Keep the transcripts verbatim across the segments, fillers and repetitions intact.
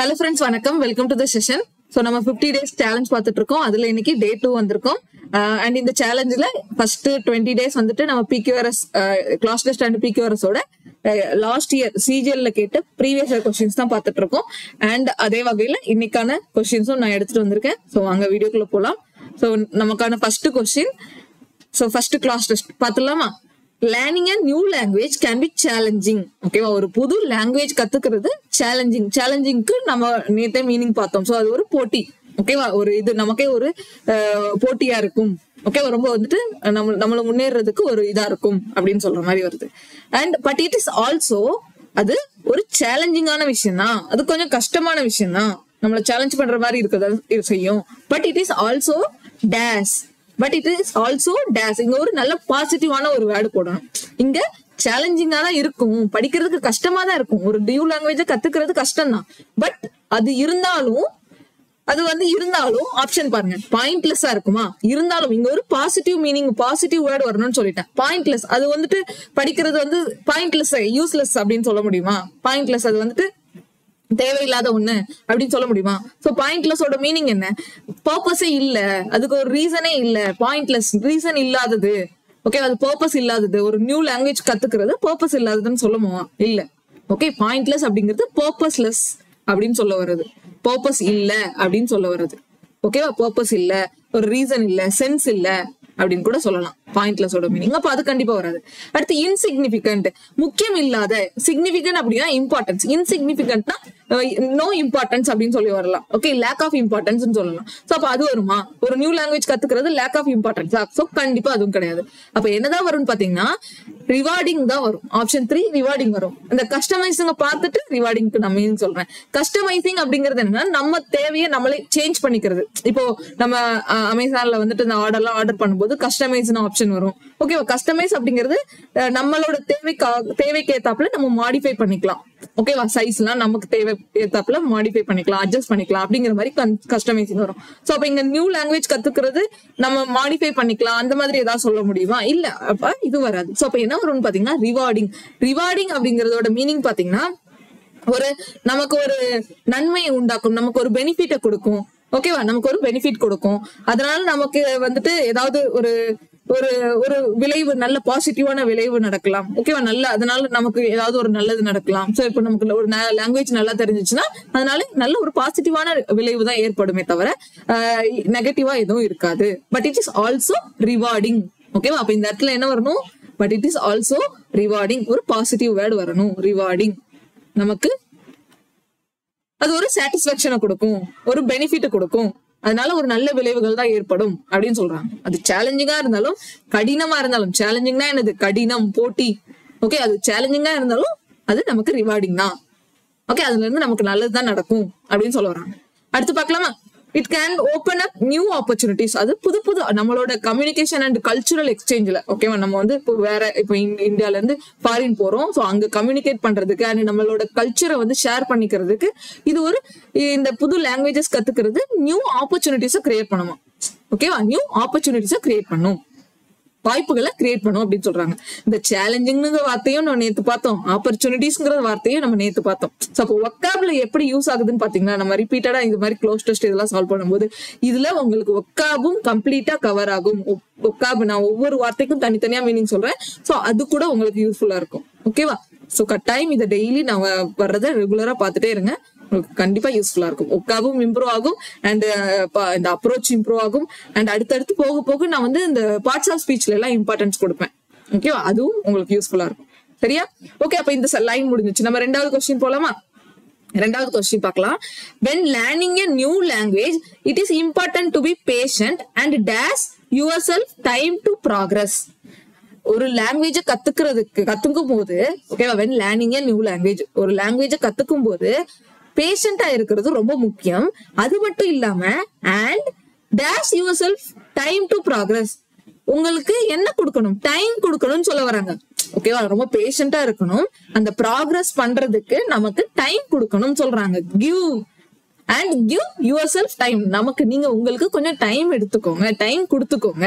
Hello friends, வணக்கம். Welcome to the session. So நம்ம fifty days challenge பார்த்துட்டு இருக்கோம். அதுல இன்னைக்கு day two வந்திருக்கோம். அண்ட் இந்த சேலஞ்சில் ஃபர்ஸ்ட் டுவெண்ட்டி டேஸ் வந்துட்டு நம்ம PQRS class test and PQRS ஓட லாஸ்ட் இயர் சிஜிஎல்ல கேட்டு ப்ரீவியஸ் இயர் கொஸ்டின்ஸ் தான் பார்த்துட்டு இருக்கோம். அண்ட் அதே வகையில இன்னைக்கான கொஸ்டின்ஸும் நான் எடுத்துட்டு வந்திருக்கேன். ஸோ அங்க வீடியோக்குள்ள போலாம். ஸோ நமக்கான first question, so first class test பார்த்துலாமா? Learning a new language can be challenging. ஓகேவா, ஒரு புது லாங்குவேஜ் கத்துக்கிறது சேலஞ்சிங். சேலஞ்சிங்க்கு நம்ம நேத்தே மீனிங் பார்த்தோம். ஸோ அது ஒரு போட்டி. ஓகேவா, ஒரு இது நமக்கே ஒரு போட்டியா இருக்கும். ஓகேவா, ரொம்ப வந்துட்டு நம்ம நம்மள முன்னேறதுக்கு ஒரு இதா இருக்கும் அப்படின்னு சொல்ற மாதிரி வருது. And but it is also, அது ஒரு சேலஞ்சிங்கான விஷயம் தான், அது கொஞ்சம் கஷ்டமான விஷயம் தான், நம்மள சேலஞ்ச் பண்ற மாதிரி இருக்கிறத செய்யும். But it is also dash but it is also dash. இங்க ஒரு நல்ல பாசிட்டிவான ஒரு வேர்டு போடணும். இங்க சேலஞ்சிங்கா தான் இருக்கும், படிக்கிறதுக்கு கஷ்டமா தான் இருக்கும், ஒரு நியூ லாங்குவேஜ கத்துக்கிறது கஷ்டம் தான். பட் அது இருந்தாலும் அது வந்து இருந்தாலும் ஆப்ஷன் பாருங்க, பாயிண்ட்லெஸ்ஸா இருக்குமா? இருந்தாலும் இங்க ஒரு பாசிட்டிவ் மீனிங், பாசிட்டிவ் வேர்டு வரணும்னு சொல்லிட்டேன். பாயிண்ட்லெஸ், அது வந்துட்டு படிக்கிறது வந்து பாயிண்ட்லெஸ், யூஸ்லெஸ் அப்படின்னு சொல்ல முடியுமா? பாயிண்ட்லெஸ், அது வந்துட்டு தேவையில்லாத ஒண்ணு அப்படின்னு சொல்ல முடியுமா? சோ பாயிண்ட்லெஸ்ஸோட மீனிங் என்ன? பர்பஸே இல்ல, அதுக்கு ஒரு ரீசனே இல்ல. பாயிண்ட்லெஸ், ரீசன் இல்லாதது. ஓகே, அது பர்பஸ் இல்லாதது. ஒரு நியூ லாங்குவேஜ் கத்துக்கிறது பர்பஸ் இல்லாததுன்னு சொல்லுமா? இல்ல. ஓகே, பாயிண்ட்லெஸ் அப்படிங்கிறது பர்பஸ்லெஸ் அப்படின்னு சொல்ல வருது. பர்பஸ் இல்ல அப்படின்னு சொல்ல வருது. ஓகேவா, பர்பஸ் இல்ல, ஒரு ரீசன் இல்ல, சென்ஸ் இல்ல அப்படின்னு கூட சொல்லலாம் பாயிண்ட்லெஸ்ஸோட மீனிங். அப்ப அது கண்டிப்பா வராது. அடுத்து இன்சிக்னிபிகண்ட், முக்கியம் இல்லாத. சிக்னிபிகன்ட் அப்படின்னா இம்பார்ட்டன்ஸ், இன்சிக்னிபிகன்ட்னா நோ இம்பார்ட்டன்ஸ் அப்படின்னு சொல்லி வரலாம். ஓகே, லேக் ஆஃப் இம்பார்ட்டன்ஸ் சொல்லலாம். சோ அப்ப அது வருமா? ஒரு நியூ லாங்குவேஜ் கத்துக்கிறது லேக் ஆஃப் இம்பார்ட்டன்ஸ்? சோ கண்டிப்பா அதுவும் கிடையாது. அப்ப என்னதான் வரும்னு பாத்தீங்கன்னா ரிவார்டிங் தான் வரும். ஆப்ஷன் த்ரீ ரிவார்டிங் வரும். இந்த கஸ்டமைசிங்க பார்த்துட்டு ரிவார்டிங்க்கு நம்ம மீனிங் சொல்றேன். கஸ்டமைசிங் அப்படிங்கிறது என்னன்னா நம்ம தேவையை நம்மளே சேஞ்ச் பண்ணிக்கிறது. இப்போ நம்ம அமேசான்ல வந்துட்டு இந்த ஆர்டர் எல்லாம் ஆர்டர் பண்ணும்போது கஸ்டமைஸ் ஆப்ஷன் வரும். ஓகேவா, கஸ்டமைஸ் அப்படிங்கிறது நம்மளோட தேவைக்கு தேவைக்கு ஏத்தாப்புல நம்ம மாடிஃபை பண்ணிக்கலாம். ஓகேவா, சைஸ் எல்லாம் நமக்கு தேவை ஏத்தாப்புல மாடிஃபை பண்ணிக்கலாம், அட்ஜஸ்ட் பண்ணிக்கலாம் அப்படிங்கிற மாதிரி கஸ்டமைசிங் வரும். சோ அப்ப இங்க நியூ லாங்குவேஜ் கத்துக்கிறது நம்ம மாடிஃபை பண்ணிக்கலாம் அந்த மாதிரி ஏதாவது சொல்ல முடியுமா? இல்ல. அப்ப இது வராது. சோ அப்ப என்ன வரும்னு பாத்தீங்கன்னா ரிவார்டிங். ரிவார்டிங் அப்படிங்கறதோட மீனிங் பாத்தீங்கன்னா ஒரு நமக்கு ஒரு நன்மையை உண்டாக்கும், நமக்கு ஒரு பெனிஃபிட்டை கொடுக்கும். ஓகேவா, நமக்கு ஒரு பெனிஃபிட் கொடுக்கும். அதனால நமக்கு வந்துட்டு ஏதாவது ஒரு ஒரு ஒரு விளைவு, நல்ல பாசிட்டிவான விளைவு நடக்கலாம். ஓகேவா, நல்ல அதனால நமக்கு ஏதாவது ஒரு நல்லது நடக்கலாம். சோ இப்ப நமக்கு ஒரு லாங்குவேஜ் நல்லா தெரிஞ்சிச்சுன்னா அதனால நல்ல ஒரு பாசிட்டிவான விளைவு தான் ஏற்படுமே தவிர நெகட்டிவா எதுவும் இருக்காது. But it is also rewarding. ஓகேவா, அப்ப இந்த இடத்துல என்ன வரணும்? But it is also rewarding, ஒரு பாசிட்டிவ் வேர்டு வரணும். ரிவார்டிங் நமக்கு அது ஒரு சாட்டிஸ்பாக்சனை கொடுக்கும், ஒரு பெனிஃபிட் கொடுக்கும், அதனால ஒரு நல்ல விளைவுகள் தான் ஏற்படும் அப்படின்னு சொல்றாங்க. அது சேலஞ்சிங்கா இருந்தாலும் கடினமா இருந்தாலும், சேலஞ்சிங்னா என்னது? கடினம், போட்டி. ஓகே, அது சேலஞ்சிங்கா இருந்தாலும் அது நமக்கு ரிவார்டிங் தான். ஓகே, அதுல இருந்து நமக்கு நல்லதுதான் நடக்கும் அப்படின்னு சொல்ல வராங்க. அடுத்து பார்க்கலாமா? It can open up new opportunities. அது புது புது நம்மளோட கம்யூனிகேஷன் அண்ட் கல்ச்சுரல் எக்ஸ்சேஞ்சில். ஓகேவா, நம்ம வந்து இப்போ வேற இப்போ இந்தியால இருந்து ஃபாரின் போறோம். ஸோ அங்க கம்யூனிகேட் பண்றதுக்கு அண்ட் நம்மளோட கல்ச்சரை வந்து ஷேர் பண்ணிக்கிறதுக்கு இது ஒரு இந்த புது லாங்குவேஜஸ் கத்துக்கிறது நியூ ஆப்பர்ச்சுனிட்டிஸை கிரியேட் பண்ணுமா? ஓகேவா, நியூ ஆப்பர்ச்சுனிட்டிஸை கிரியேட் பண்ணும், வாய்ப்புகளை கிரியேட் பண்ணும் அப்படின்னு சொல்றாங்க. இந்த சேலஞ்சிங்ங்கிற வார்த்தையும் நம்ம நேத்து பார்த்தோம், ஆப்பர்ச்சுனிட்டிஸ்ங்கிற வார்த்தையும் நம்ம நேத்து பார்த்தோம். ஸோ அப்போ ஒக்காப்ல எப்படி யூஸ் ஆகுதுன்னு பாத்தீங்கன்னா நம்ம ரிப்பீட்டடா இந்த மாதிரி க்ளோஸ் டெஸ்ட் இதெல்லாம் சால்வ் பண்ணும்போது இதுல உங்களுக்கு ஒக்காபும் கம்ப்ளீட்டா கவர் ஆகும். ஒக்காபு நான் ஒவ்வொரு வார்த்தைக்கும் தனித்தனியா மீனிங் சொல்றேன். ஸோ அது கூட உங்களுக்கு யூஸ்ஃபுல்லா இருக்கும். ஓகேவா, ஸோ கட்டாயம் இதை டெய்லி நான் வர்றதை ரெகுலரா பார்த்துட்டே இருங்க, உங்களுக்கு கண்டிப்பா யூஸ்ஃபுல்லா இருக்கும். ஒக்காவும் இம்ப்ரூவ் ஆகும் அண்ட் இந்த அப்ரோச் இம்ப்ரூவ் ஆகும். அண்ட் அடுத்தடுத்து போக போக நான் வந்து இந்த பார்ட்ஸ் ஆஃப் ஸ்பீச்ல எல்லாம் இம்பார்ட்டன்ஸ் கொடுப்பேன். ஓகேவா, அதுவும் உங்களுக்கு யூஸ்ஃபுல்லா இருக்கும். சரியா? ஓகே, அப்ப இந்த லைன் முடிஞ்சிச்சு. நம்ம ரெண்டாவது கொஸ்டின் போலாமா? ரெண்டாவது கொஸ்டின் பார்க்கலாம். when learning a new language it is important to be patient and dash yourself time to progress. ஒரு லாங்குவேஜ கத்துக்கிறதுக்கு கத்துக்கும் போது, ஓகேவா, when learning a new language, ஒரு லாங்குவேஜ கத்துக்கும் போது பேஷண்டா இருக்கிறது ரொம்ப முக்கியம். அது மட்டும் இல்லாம and dash yourself time to progress, உங்களுக்கு என்ன கொடுக்கணும்? டைம் கொடுக்கணும்னு சொல்ல வராங்க. ஓகேவா, ரொம்ப பேஷண்டா இருக்கணும், அந்த ப்ராக்ரஸ் பண்றதுக்கு நமக்கு டைம் கொடுக்கணும்னு சொல்றாங்க. Give and give yourself time. நமக்கு நீங்க உங்களுக்கு கொஞ்சம் டைம் எடுத்துக்கோங்க, டைம் கொடுத்துக்கோங்க.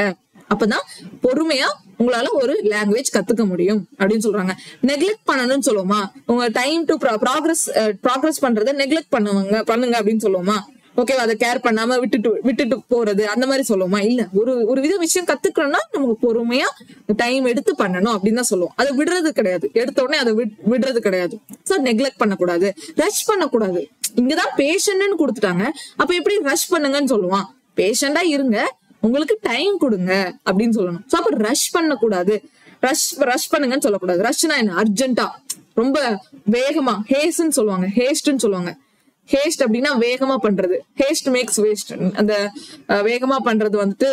அப்பதான் பொறுமையா உங்களால ஒரு லாங்குவேஜ் கத்துக்க முடியும் அப்படின்னு சொல்றாங்க. நெக்லெக்ட் பண்ணணும்னு சொல்லுவோமா? உங்க டைம் டு ப்ராக்ரஸ் ப்ராக்ரஸ் பண்றதை நெக்லெக்ட் பண்ணுவாங்க பண்ணுங்க அப்படின்னு சொல்லுவோமா? ஓகேவா? அதை கேர் பண்ணாம விட்டுட்டு விட்டுட்டு போறது அந்த மாதிரி சொல்லுவோமா? இல்ல, ஒரு ஒரு வித விஷயம் கத்துக்கணும்னா நமக்கு பொறுமையா டைம் எடுத்து பண்ணணும் அப்படின்னு தான் சொல்லுவோம். அதை விடுறது கிடையாது, எடுத்த உடனே அதை விடுறது கிடையாது. சோ நெக்லெக்ட் பண்ணக்கூடாது, ரஷ் பண்ணக்கூடாது. இங்கதான் பேஷண்ட்னு கொடுத்துட்டாங்க, அப்ப எப்படி ரஷ் பண்ணுங்கன்னு சொல்லுவான்? பேஷண்டா இருங்க, உங்களுக்கு டைம் கொடுங்க அப்படின்னு சொல்லணும். சோ அப்ப ரஷ் பண்ணக்கூடாது, ரஷ் ரஷ் பண்ணுங்கன்னு சொல்லக்கூடாது. ரஷ்னா என்ன? அர்ஜென்ட்டா, ரொம்ப வேகமா, ஹேஸ்ட்னு சொல்லுவாங்க, ஹேஸ்ட்னு சொல்லுவாங்க. ஹேஸ்ட் அப்படின்னா வேகமா பண்றது, ஹேஸ்ட் மேக்ஸ் வேஸ்ட். அந்த வேகமா பண்றது வந்துட்டு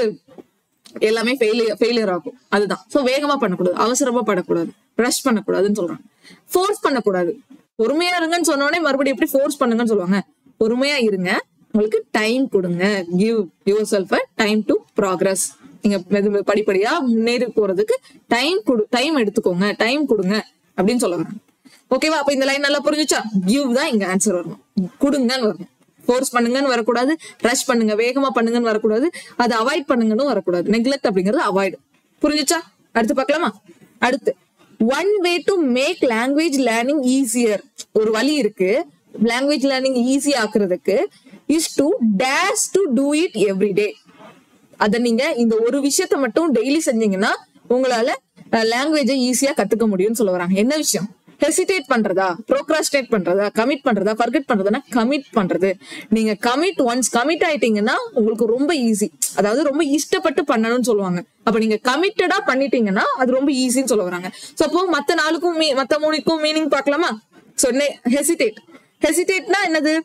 எல்லாமே ஃபெயிலியர் ஃபெயிலியர் ஆகும். அதுதான். சோ வேகமா பண்ணக்கூடாது, அவசரமா பண்ணக்கூடாது, ரஷ் பண்ணக்கூடாதுன்னு சொல்றாங்க. ஃபோர்ஸ் பண்ணக்கூடாது. பொறுமையா இருங்கன்னு சொன்னோடனே மறுபடியும் எப்படி ஃபோர்ஸ் பண்ணுங்கன்னு சொல்லுவாங்க? பொறுமையா இருங்க, உங்களுக்கு டைம் கொடுங்க, give yourself a time to progress. நீங்க படிப்படியா முன்னேறி போறதுக்கு டைம் கொடு டைம் எடுத்துக்கோங்க, டைம் கொடுங்க அப்படின்னு சொல்ல வராங்க. ஓகேவா? அப்ப இந்த லைன் நல்லா புரிஞ்சுச்சா? கிவ் தான் இங்க ஆன்சர் வரணும், கொடுங்கன்னு வரணும். ஃபோர்ஸ் பண்ணுங்கன்னு வரக்கூடாது, ரஷ் பண்ணுங்க வேகமா பண்ணுங்கன்னு வரக்கூடாது, அதை அவாய்ட் பண்ணுங்கன்னு வரக்கூடாது. நெக்லெக்ட் அப்படிங்கிறது அவாய்ட். புரிஞ்சுச்சா? அடுத்து பார்க்கலாமா? அடுத்து, one way to make language learning easier. ஒரு வழி இருக்கு லாங்குவேஜ் லேர்னிங் ஈஸி ஆக்குறதுக்கு. Is to dash to do it every day. அத நீங்க இந்த ஒரு விஷயத்த மட்டும் டெய்லி செஞ்சீங்கன்னா உங்களால லாங்குவேஜை ஈஸியா கத்துக்க முடியும்னு சொல்ல வராங்க. என்ன விஷயம்? ஹெசிடேட் பண்றதா, ப்ரோக்ராஸ்டினேட் பண்றதா, கமிட் பண்றதா, ஃபர்கெட் பண்றதுன்னா கமிட் பண்றது. நீங்க கமிட் ஒன்ஸ் கமிட் ஆயிட்டீங்கன்னா உங்களுக்கு ரொம்ப ஈஸி, அதாவது ரொம்ப இஷ்டப்பட்டு பண்ணணும்னு சொல்லுவாங்க. அப்ப நீங்க கமிட்டடா பண்ணிட்டீங்கன்னா அது ரொம்ப ஈஸின்னு சொல்ல வராங்க. சோ அப்போ மத்த நாளுக்கும் மத்த மூணுக்கும் மீனிங் பார்க்கலாமா? சோ ஹெசிடேட், ஹெசிடேட்னா என்னது?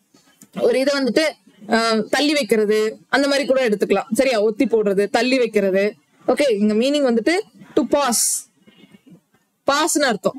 ஒரு இதை வந்துட்டு தள்ளி வைக்கிறது அந்த மாதிரி கூட எடுத்துக்கலாம். சரியா? ஒத்தி போடுறது, தள்ளி வைக்கிறது. ஓகே, இங்க மீனிங் வந்துட்டு டு பாஸ், பாஸ்னு அர்த்தம்.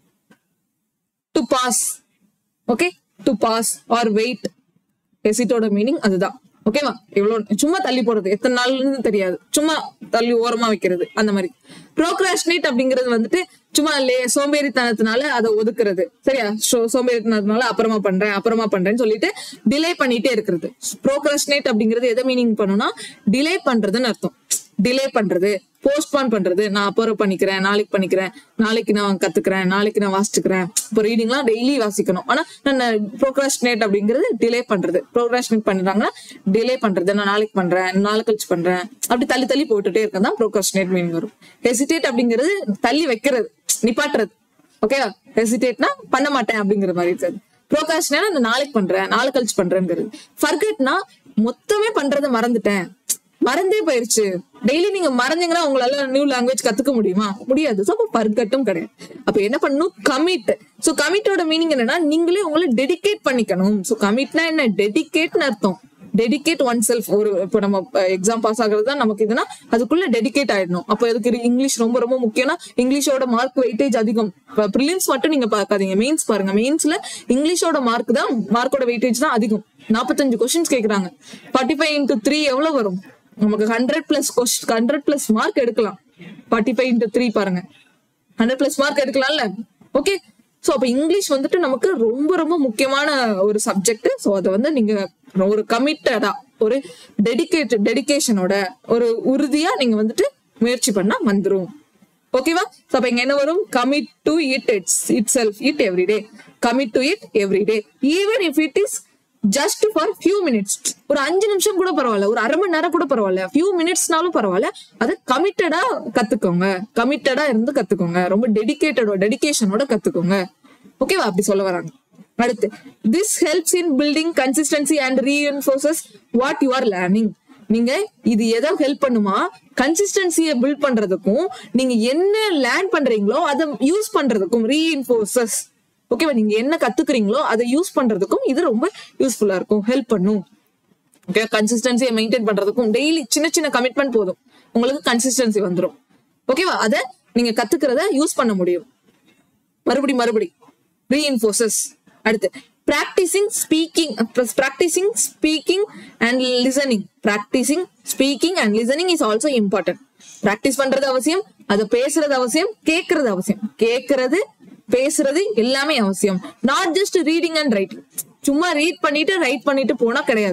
To pass, okay, to pass or wait. ஹெசிட்டோட மீனிங் அதுதான். ஓகேவா? எவ்வளவு சும்மா தள்ளி போடுறது, எத்தனை நாள்னு தெரியாது, சும்மா தள்ளி ஓரமா வைக்கிறது அந்த மாதிரி. ப்ரோக்ராஸ்டினேட் அப்படிங்கிறது வந்துட்டு சும்மா சோம்பேறித்தனத்தினால அதை ஒதுக்குறது. சரியா? சோம்பேறித்தனத்தினால அப்புறமா பண்றேன் அப்புறமா பண்றேன்னு சொல்லிட்டு டிலே பண்ணிட்டே இருக்கிறது. ப்ரோக்ராஸ்டினேட் அப்படிங்கிறது எதை மீனிங் பண்ணுனா டிலே பண்றதுன்னு அர்த்தம். டிலே பண்றது, போஸ்ட்பான் பண்றது. நான் அப்புறம் பண்ணிக்கிறேன், நாளைக்கு பண்ணிக்கிறேன், நாளைக்கு நான் கத்துக்கிறேன், நாளைக்கு நான் வாசிச்சுக்கிறேன். இப்போ ரீடிங்லாம் டெய்லி வாசிக்கணும், ஆனா நான் ப்ரோக்ராஸ்டினேட் அப்படிங்கிறது டிலே பண்றது. ப்ரோக்ராஸ்டினேட் பண்றாங்கன்னா டிலே பண்றது, நான் நாளைக்கு பண்றேன், நாளை கழிச்சு பண்றேன், அப்படி தள்ளி தள்ளி போட்டுட்டே இருக்கதான் ப்ரோக்ராஸ்டினேட் மீனிங் வரும். ஹெசிடேட் அப்படிங்கிறது தள்ளி வைக்கிறது, நிப்பாட்டுறது. ஓகேவா? ஹெசிடேட்னா பண்ண மாட்டேன் அப்படிங்கிற மாதிரி இருக்காது. ப்ரோக்ராஸ்டினேட் அந்த நாளைக்கு பண்றேன், நாளை கழிச்சு பண்றேங்கிறது. ஃபர்கெட்னா மொத்தமே பண்றதை மறந்துட்டேன், மறந்தே போயிருச்சு. டெய்லி நீங்க மறந்தீங்கன்னா உங்களால நியூ லாங்குவேஜ் கத்துக்க முடியுமா? முடியாது. சோ அப்ப ஃபர்கெட்டும் கிடையாது. அப்ப என்ன பண்ணணும்? கமிட். சோ கமிட்டோட மீனிங் என்னன்னா நீங்களே உங்களை டெடிகேட் பண்ணிக்கணும். சோ கமிட்னா என்ன? டெடிகேட்னு அர்த்தம். Dedicate oneself. ஒரு இப்போ நம்ம எக்ஸாம் பாஸ் ஆகுறது தான் நமக்கு இதுனா அதுக்குள்ள டெடிகேட் ஆயிடணும். அப்போ அதுக்கு இங்கிலீஷ் ரொம்ப ரொம்ப முக்கியம்னா இங்கிலீஷோட மார்க் வெயிட்டேஜ் அதிகம். ப்ரிலிம்ஸ் மட்டும் நீங்க பாக்காதீங்க, மெயின்ஸ் பாருங்க. மெயின்ஸ்ல இங்கிலீஷோட மார்க் தான், மார்க்கோட வெயிட்டேஜ் தான் அதிகம். நாற்பத்தஞ்சு கொஸ்டின்ஸ் கேக்குறாங்க. ஃபார்ட்டி ஃபைவ் இன்டூ த்ரீ எவ்வளவு வரும்? நமக்கு hundred plus question hundred plus mark எடுக்கலாம். ஃபார்ட்டி ஃபைவ் இன்டூ த்ரீ பாருங்க, ஹண்ட்ரட் பிளஸ் மார்க் எடுக்கலாம்ல. ஓகே, சோ அப்ப இங்கிலீஷ் வந்துட்டு நமக்கு ரொம்ப ரொம்ப முக்கியமான ஒரு சப்ஜெக்ட். சோ அதை வந்து நீங்க ஒரு கமிட்டடா, ஒரு டெடிகேட்டட் டெடிகேஷனோட, ஒரு உறுதியா நீங்க வந்துட்டு முயற்சி பண்ணா வந்துரும். ஓகேவா? சோ அப்ப இங்க என்ன வரும்? Commit to it it's itself it every day. Commit to it every day even if it is just for few minutes. ஒரு அஞ்சு நிமிஷம் கூட பரவாயில்ல, ஒரு அரை மணி நேரம் கூட பரவாயில்ல, ஃபியூ மினிட்ஸ்னாலும் பரவாயில்ல. அதை கமிட்டடா கத்துக்கோங்க, கமிட்டடா இருந்து கத்துக்கோங்க, ரொம்ப டெடிகேட்டடோ டெடிகேஷனோட கத்துக்கோங்க. ஓகேவா? அப்படி சொல்ல வராங்க. அடுத்து, this helps in building consistency and reinforces what you are learning. நீங்க இது எதை ஹெல்ப் பண்ணுமா? கன்சிஸ்டன்சியை பில்ட் பண்றதுக்கும் நீங்க என்ன லேர்ன் பண்றீங்களோ அதை யூஸ் பண்றதுக்கும். ரீஎன்ஃபோர்சஸ். ஓகேவா? நீங்க என்ன கத்துக்கிறீங்களோ அதை யூஸ் பண்றதுக்கும் இது ரொம்ப யூஸ்ஃபுல்லா இருக்கும், ஹெல்ப் பண்ணும். ஓகே, கன்சிஸ்டன்சியை மெயின்டைன் பண்றதுக்கும் டெய்லி சின்ன சின்ன கமிட்மெண்ட் போதும், உங்களுக்கு கன்சிஸ்டன்சி வந்துடும். ஓகேவா? அதை நீங்க கத்துக்கிறத யூஸ் பண்ண முடியும். மறுபடி மறுபடி ரீஎன்ஃபோர்சஸ். அடுத்து, practicing speaking practicing speaking and listening. practicing speaking and listening is also important. practice பண்றது அவசியம், அத பேசுறது அவசியம், கேக்குறது அவசியம். கேக்குறது பேசுறது எல்லாமே அவசியம். Not just reading and writing. சும்மா ரீட் பண்ணிட்டு ரைட் பண்ணிட்டு போனா கிடையாது.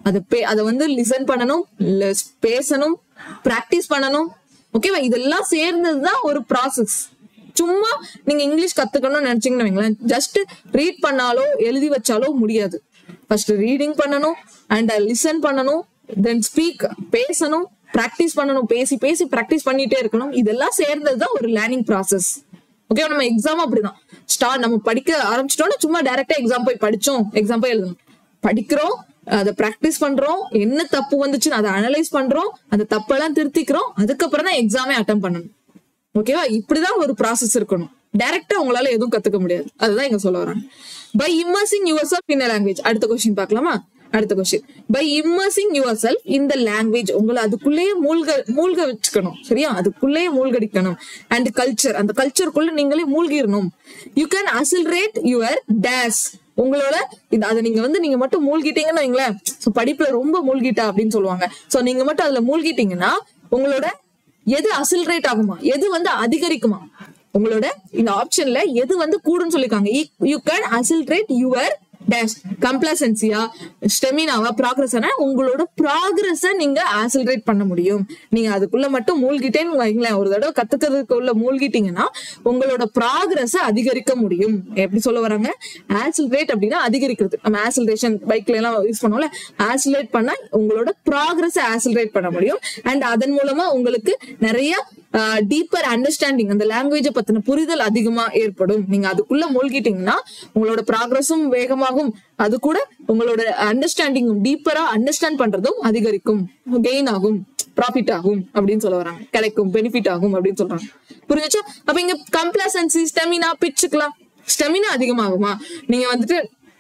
அதை அதை வந்து லிசன் பண்ணணும், பேசணும், பிராக்டிஸ் பண்ணணும். ஓகேவா? இதெல்லாம் சேர்ந்ததுதான் ஒரு ப்ராசஸ். சும்மா நீங்க இங்கிலீஷ் கத்துக்கணும்னு நினைச்சீங்கன்னு வைங்களேன், ஜஸ்ட் ரீட் பண்ணாலோ எழுதி வச்சாலோ முடியாது. ஃபர்ஸ்ட் ரீடிங் பண்ணணும், அண்ட் லிசன் பண்ணணும், தென் ஸ்பீக், பேசணும், பிராக்டிஸ் பண்ணணும், பேசி பேசி பிராக்டிஸ் பண்ணிட்டே இருக்கணும். இதெல்லாம் சேர்ந்ததுதான் ஒரு லேர்னிங் ப்ராசஸ். ஓகே, நம்ம எக்ஸாம் அப்படிதான். ஸ்டார்ட் நம்ம படிக்க ஆரம்பிச்சிட்டோம்னா சும்மா டைரக்டா எக்ஸாம் போய் படிச்சோம், எக்ஸாம் போய் எழுதணும். படிக்கிறோம், அதை பிராக்டிஸ் பண்றோம், என்ன தப்பு வந்துச்சுன்னு அதை அனலைஸ் பண்றோம், அந்த தப்பெல்லாம் திருத்திக்கிறோம், அதுக்கப்புறம் தான் எக்ஸாமே அட்டன் பண்ணணும். ஓகேவா? இப்படிதான் ஒரு ப்ராசஸ் இருக்கணும். டைரக்டா உங்களால எதுவும் கத்துக்க முடியாது. அதுதான் இங்க சொல்ல வராங்க. By immersing yourself in language. அடுத்த கொஸ்டின் பார்க்கலாமா? அடுத்த question, by immersing yourself in the language. உங்களை அதுக்குள்ளேயே மூழ்க மூழ்க வச்சுக்கணும். சரியா? அதுக்குள்ளேயே மூழ்கடிக்கணும். அண்ட் கல்ச்சர், அந்த கல்ச்சருக்குள்ள நீங்களே மூழ்கிடணும். You can accelerate your days. உங்களோட அதை நீங்க வந்து நீங்க மட்டும் மூழ்கிட்டீங்கன்னு வைங்களேன், படிப்புல ரொம்ப மூழ்கிட்டா அப்படின்னு சொல்லுவாங்க. சோ நீங்க மட்டும் அதுல மூழ்கிட்டீங்கன்னா உங்களோட எது அசிலரேட் ஆகுமா, எது வந்து அதிகரிக்குமா, உங்களோட இந்த ஆப்ஷன்ல எது வந்து கூடுன்னு சொல்லிருக்காங்க. You can accelerate your dash. கம்ப்ளசன்சியா, ஸ்டெமினாவா, ப்ராக்ரஸா, உங்களோட ப்ராக்ரஸ நீங்க ஆசிலரேட் பண்ண முடியும். நீங்க அதுக்குள்ள மட்டும் மூழ்கிட்டேன்னு வைங்களேன், ஒரு தடவை கத்துக்கிறதுக்குள்ள மூழ்கிட்டீங்கன்னா உங்களோட ப்ராக்ரஸ அதிகரிக்க முடியும். எப்படி சொல்ல வராங்க? ஆசிலரேட் அப்படின்னா அதிகரிக்கிறது. நம்ம ஆசிலரேஷன் பைக்ல எல்லாம் யூஸ் பண்ணுவோம்ல, ஆசிலரேட் பண்ணா உங்களோட ப்ராக்ரஸ ஆசிலரேட் பண்ண முடியும். அண்ட் அதன் மூலமா உங்களுக்கு நிறைய டீப்பர் அண்டர்ஸ்டாண்டிங், அந்த லாங்குவேஜை பத்தின புரிதல் அதிகமா ஏற்படும். நீங்க அதுக்குள்ள மூழ்கிட்டீங்கன்னா உங்களோட ப்ராக்ரஸும் வேகமாகும், அது கூட உங்களோட அண்டர்ஸ்டாண்டிங்கும் டீப்பரா அண்டர்ஸ்டாண்ட் பண்றதும் அதிகரிக்கும், கெயின் ஆகும், ப்ராஃபிட் ஆகும் அப்படின்னு சொல்ல வராங்க. கிடைக்கும், பெனிஃபிட் ஆகும் அப்படின்னு சொல்றாங்க. புரிஞ்சுச்சா? அப்ப இங்க கம்ப்ளசன்சி, ஸ்டெமினா, பிச்சுக்கலாம். ஸ்டெமினா அதிகமாகுமா? நீங்க வந்துட்டு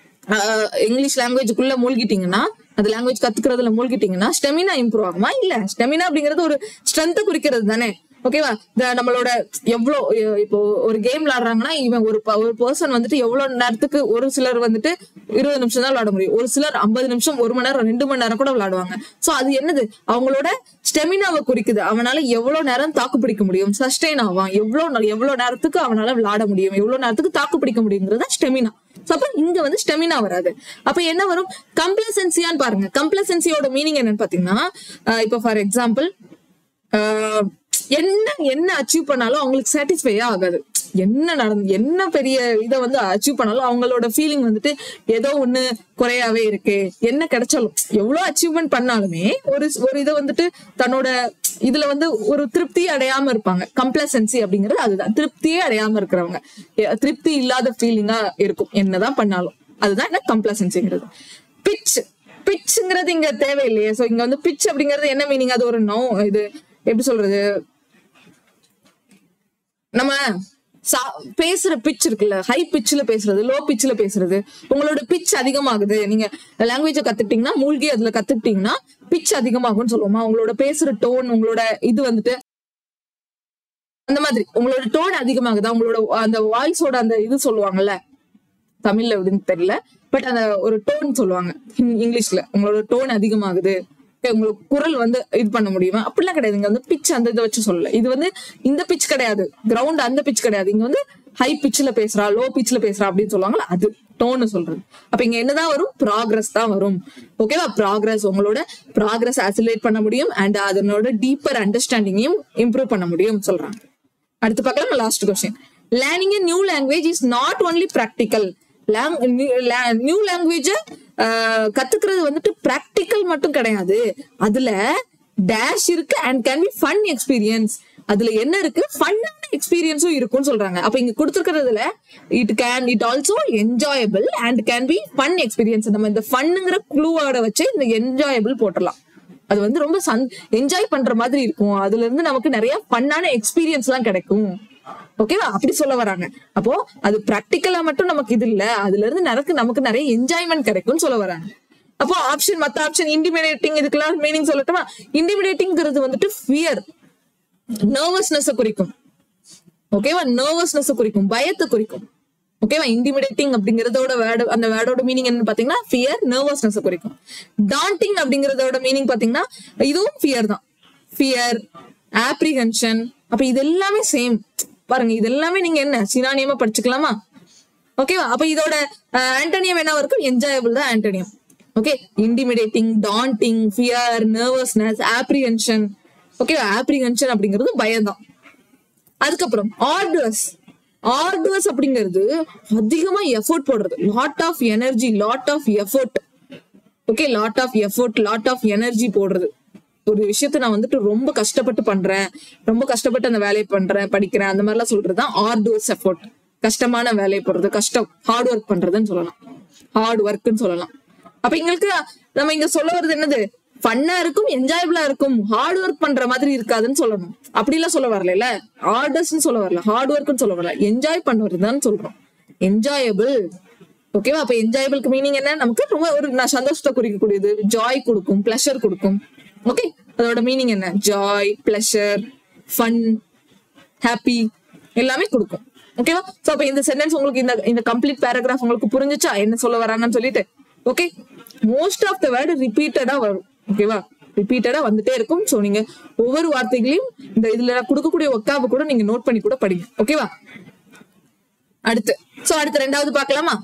இங்கிலீஷ் லாங்குவேஜுக்குள்ள மூழ்கிட்டீங்கன்னா, அந்த லாங்குவேஜ் கத்துக்கிறதுல மூழ்கிட்டீங்கன்னா ஸ்டெமினா இம்ப்ரூவ் ஆகுமா? இல்ல. ஸ்டெமினா அப்படிங்கிறது ஒரு ஸ்ட்ரென்த் குறிக்கிறது தானே. ஓகேவா? நம்மளோட எவ்வளவு இப்போ ஒரு கேம் விளையாடுறாங்கன்னா இவன் ஒரு ஒரு பர்சன் வந்துட்டு எவ்வளவு நேரத்துக்கு, ஒரு சிலர் வந்துட்டு இருபது நிமிஷம் தான் விளையாட முடியும், ஒரு சிலர் ஐம்பது நிமிஷம், ஒரு மணி நேரம், ரெண்டு மணி நேரம் கூட விளையாடுவாங்க. சோ அது என்னது? அவங்களோட ஸ்டெமினாவை குறிக்குது. அவனால எவ்வளவு நேரம் தாக்கு பிடிக்க முடியும், சஸ்டெயின் ஆவான், எவ்வளவு எவ்வளவு நேரத்துக்கு அவனால விளையாட முடியும், எவ்வளவு நேரத்துக்கு தாக்கு பிடிக்க முடியுங்கிறதா ஸ்டெமினா. அப்ப இங்க வந்து ஸ்டெமினா வராது. அப்ப என்ன வரும்? கம்ப்ளசன்சியான்னு பாருங்க. கம்ப்ளசன்சியோட மீனிங் என்னன்னு பாத்தீங்கன்னா, இப்ப ஃபார் எக்ஸாம்பிள் என்ன என்ன அச்சீவ் பண்ணாலும் அவங்களுக்கு சாட்டிஸ்ஃபையா ஆகாது. என்ன நடந்து என்ன பெரிய இதை வந்து அச்சீவ் பண்ணாலும் அவங்களோட ஃபீலிங் வந்துட்டு ஏதோ ஒண்ணு குறையாவே இருக்கு. என்ன கிடைச்சாலும், எவ்வளவு அச்சீவ்மெண்ட் பண்ணாலுமே ஒரு ஒரு இதை வந்துட்டு தன்னோட இதுல வந்து ஒரு திருப்தி அடையாம இருப்பாங்க. கம்ப்ளசன்சி அப்படிங்கிறது அதுதான், திருப்தியே அடையாம இருக்கிறவங்க, திருப்தி இல்லாத ஃபீலிங்கா இருக்கும் என்னதான் பண்ணாலும். அதுதான் என்ன கம்ப்ளசன்சிங்கிறது. பிச், பிச்சுங்கிறது இங்க தேவையில்லையே. சோ இங்க வந்து பிச் அப்படிங்கிறது என்ன மீனிங்? அது ஒரு நோ, இது எப்படி சொல்றது, நம்ம பேசுற பிச் இருக்குல்ல, ஹை பிச்சில் பேசுறது, லோ பிச்சில் பேசுறது. உங்களோட பிச் அதிகமாகுது, நீங்க லாங்குவேஜ கத்துக்கிட்டீங்கன்னா, மூழ்கி அதுல கத்துக்கிட்டீங்கன்னா பிச் அதிகமாகும்னு சொல்லுவோமா? உங்களோட பேசுற டோன், உங்களோட இது வந்துட்டு அந்த மாதிரி உங்களோட டோன் அதிகமாகுதா, உங்களோட அந்த வாய்ஸோட அந்த இது சொல்லுவாங்கல்ல, தமிழ்ல எப்படின்னு தெரியல, பட் அந்த ஒரு டோன் சொல்லுவாங்க இங்கிலீஷ்ல, உங்களோட டோன் அதிகமாகுது, உங்களுக்கு குரல் வந்து இது பண்ண முடியுமா? அப்படிலாம் கிடையாது. இங்க வந்து பிச் அந்த இதை வச்சு சொல்லல. இது வந்து இந்த பிச் கிடையாது, கிரவுண்ட் அந்த பிச் கிடையாது. இங்க வந்து ஹை பிச்சில் பேசுறா, லோ பிச்சில் பேசுறா அப்படின்னு சொல்லுவாங்கல்ல, அது டோன் சொல்றது. அப்ப இங்க என்னதான் வரும்? ப்ராக்ரஸ் தான் வரும். ஓகேவா? ப்ராக்ரஸ், உங்களோட ப்ராக்ரஸ் ஆசிலேட் பண்ண முடியும், அண்ட் அதனோட டீப்பர் அண்டர்ஸ்டாண்டிங்கையும் இம்ப்ரூவ் பண்ண முடியும் சொல்றாங்க. அடுத்து பார்க்கலாம் last question. Learning a new language is not only practical. New லாங்குவேஜ கத்துக்கிறது வந்துட்டு பிராக்டிக்கல் மட்டும் கிடையாது, அதுல டேஷ் இருக்கு and can be fun experience. அதுல என்ன இருக்கு? ஃபன்னான எக்ஸ்பீரியன்ஸும் இருக்கும்னு சொல்றாங்க. அப்ப இங்க கொடுத்துருக்கிறதுல it can it also enjoyable and can be fun experience. நம்ம இந்த ஃபன்னுங்கிற க்ளூவோட வச்சு இந்த என்ஜாயபிள் போட்டுடலாம். அது வந்து ரொம்ப சந் என்ஜாய் பண்ற மாதிரி இருக்கும், அதுல இருந்து நமக்கு நிறைய ஃபன்னான எக்ஸ்பீரியன்ஸ் எல்லாம் கிடைக்கும். ஓகேவா? அப்படி சொல்ல வராங்க. அப்போ அது பிராக்டிக்கலா மட்டும் நமக்கு இது இல்ல, அதுல இருந்து நமக்கு நமக்கு நிறைய என்ஜாய்மெண்ட் கிடைக்கும்னு சொல்ல வராங்க. அப்போ ஆப்ஷன், மத்த ஆப்ஷன் இன்டிமிடேட்டிங், இதுக்கெல்லாம் மீனிங் சொல்லட்டுமா? இன்டிமிடேட்டிங்கிறது வந்துட்டு ஃபியர், நர்வஸ்னஸ் குறிக்கும். ஓகேவா? நர்வஸ்னஸ் குறிக்கும், பயத்தை குறிக்கும். ஓகேவா? இன்டிமிடேட்டிங் அப்படிங்கறதோட வேர்டு, அந்த வேர்டோட மீனிங் என்ன பாத்தீங்கன்னா ஃபியர், நர்வஸ்னஸ் குறிக்கும். டாண்டிங் அப்படிங்கறதோட மீனிங் பாத்தீங்கன்னா இதுவும் ஃபியர் தான், ஃபியர், ஆப்ரிஹென்ஷன். அப்ப இது எல்லாமே சேம் பாருங்க. இது எல்லாமே நீங்க என்ன சினானியமா படிச்சுக்கலாமா? ஓகேவா? அப்ப இதோட ஆண்டனியம் என்ன இருக்கும்? என்ஜாயபிள் தான் antonym. Okay, intimidating, daunting, fear, nervousness, apprehension. Okay, apprehension அப்படிங்கிறது பயம்தான். அதுக்கப்புறம் ஆர்டர்ஸ். ஆர்டர்ஸ் அப்படிங்கிறது அதிகமா எஃபோர்ட் போடுறது, lot of energy, lot of effort. Okay, lot of effort, lot of energy போடுறது. ஒரு விஷயத்த நான் வந்துட்டு ரொம்ப கஷ்டப்பட்டு பண்றேன், ரொம்ப கஷ்டப்பட்டு அந்த வேலையை பண்றேன், படிக்கிறேன், அந்த மாதிரிலாம் சொல்றதுதான் ஆர்டர்ஸ் எஃபோர்ட். கஷ்டமான வேலையை போடுறது, கஷ்டம், ஹார்ட் ஒர்க் பண்றதுன்னு சொல்லலாம், ஹார்ட் ஒர்க்னு சொல்லலாம். அப்ப எங்களுக்கு நம்ம இங்க சொல்ல வருது என்னது, ஃபன்னா இருக்கும், என்ஜாயபிளா இருக்கும், ஹார்ட் ஒர்க் பண்ற மாதிரி இருக்காதுன்னு சொல்லணும். அப்படி எல்லாம் சொல்ல வரல, ஆர்டர்ஸ் சொல்ல வரல, ஹார்ட் ஒர்க்னு சொல்ல வரல, என்ஜாய் பண்றதுதான் சொல்றோம். என்ஜாயபிள். ஓகேவா? அப்ப என்ஜாயபிளுக்கு மீனிங் என்ன, நமக்கு ரொம்ப ஒரு சந்தோஷத்தை குறிக்கக்கூடியது, ஜாய் கொடுக்கும், பிளஷர் கொடுக்கும். ஓகே, அதோட மீனிங் என்ன, ஜாய், பிளஷர், ஃபன், ஹாப்பி எல்லாமே கொடுக்கும். ஓகேவா? சோ அப்ப இந்த சென்டென்ஸ் உங்களுக்கு இந்த இந்த கம்ப்ளீட் பேராகிராஃப் உங்களுக்கு புரிஞ்சுச்சா என்ன சொல்ல வராங்கன்னு சொல்லிட்டு? Okay, most of the word ரிப்பீட்டடா வரும். ஓகேவா? ரிப்பீட்டடா வந்துட்டே இருக்கும். சோ நீங்க ஒவ்வொரு வார்த்தைகளையும் இந்த இதுல கொடுக்கக்கூடிய ஒக்காவை கூட நீங்க நோட் பண்ணி கூட படிங்க. ஓகேவா? அடுத்து சோ அடுத்து ரெண்டாவது பார்க்கலாமா?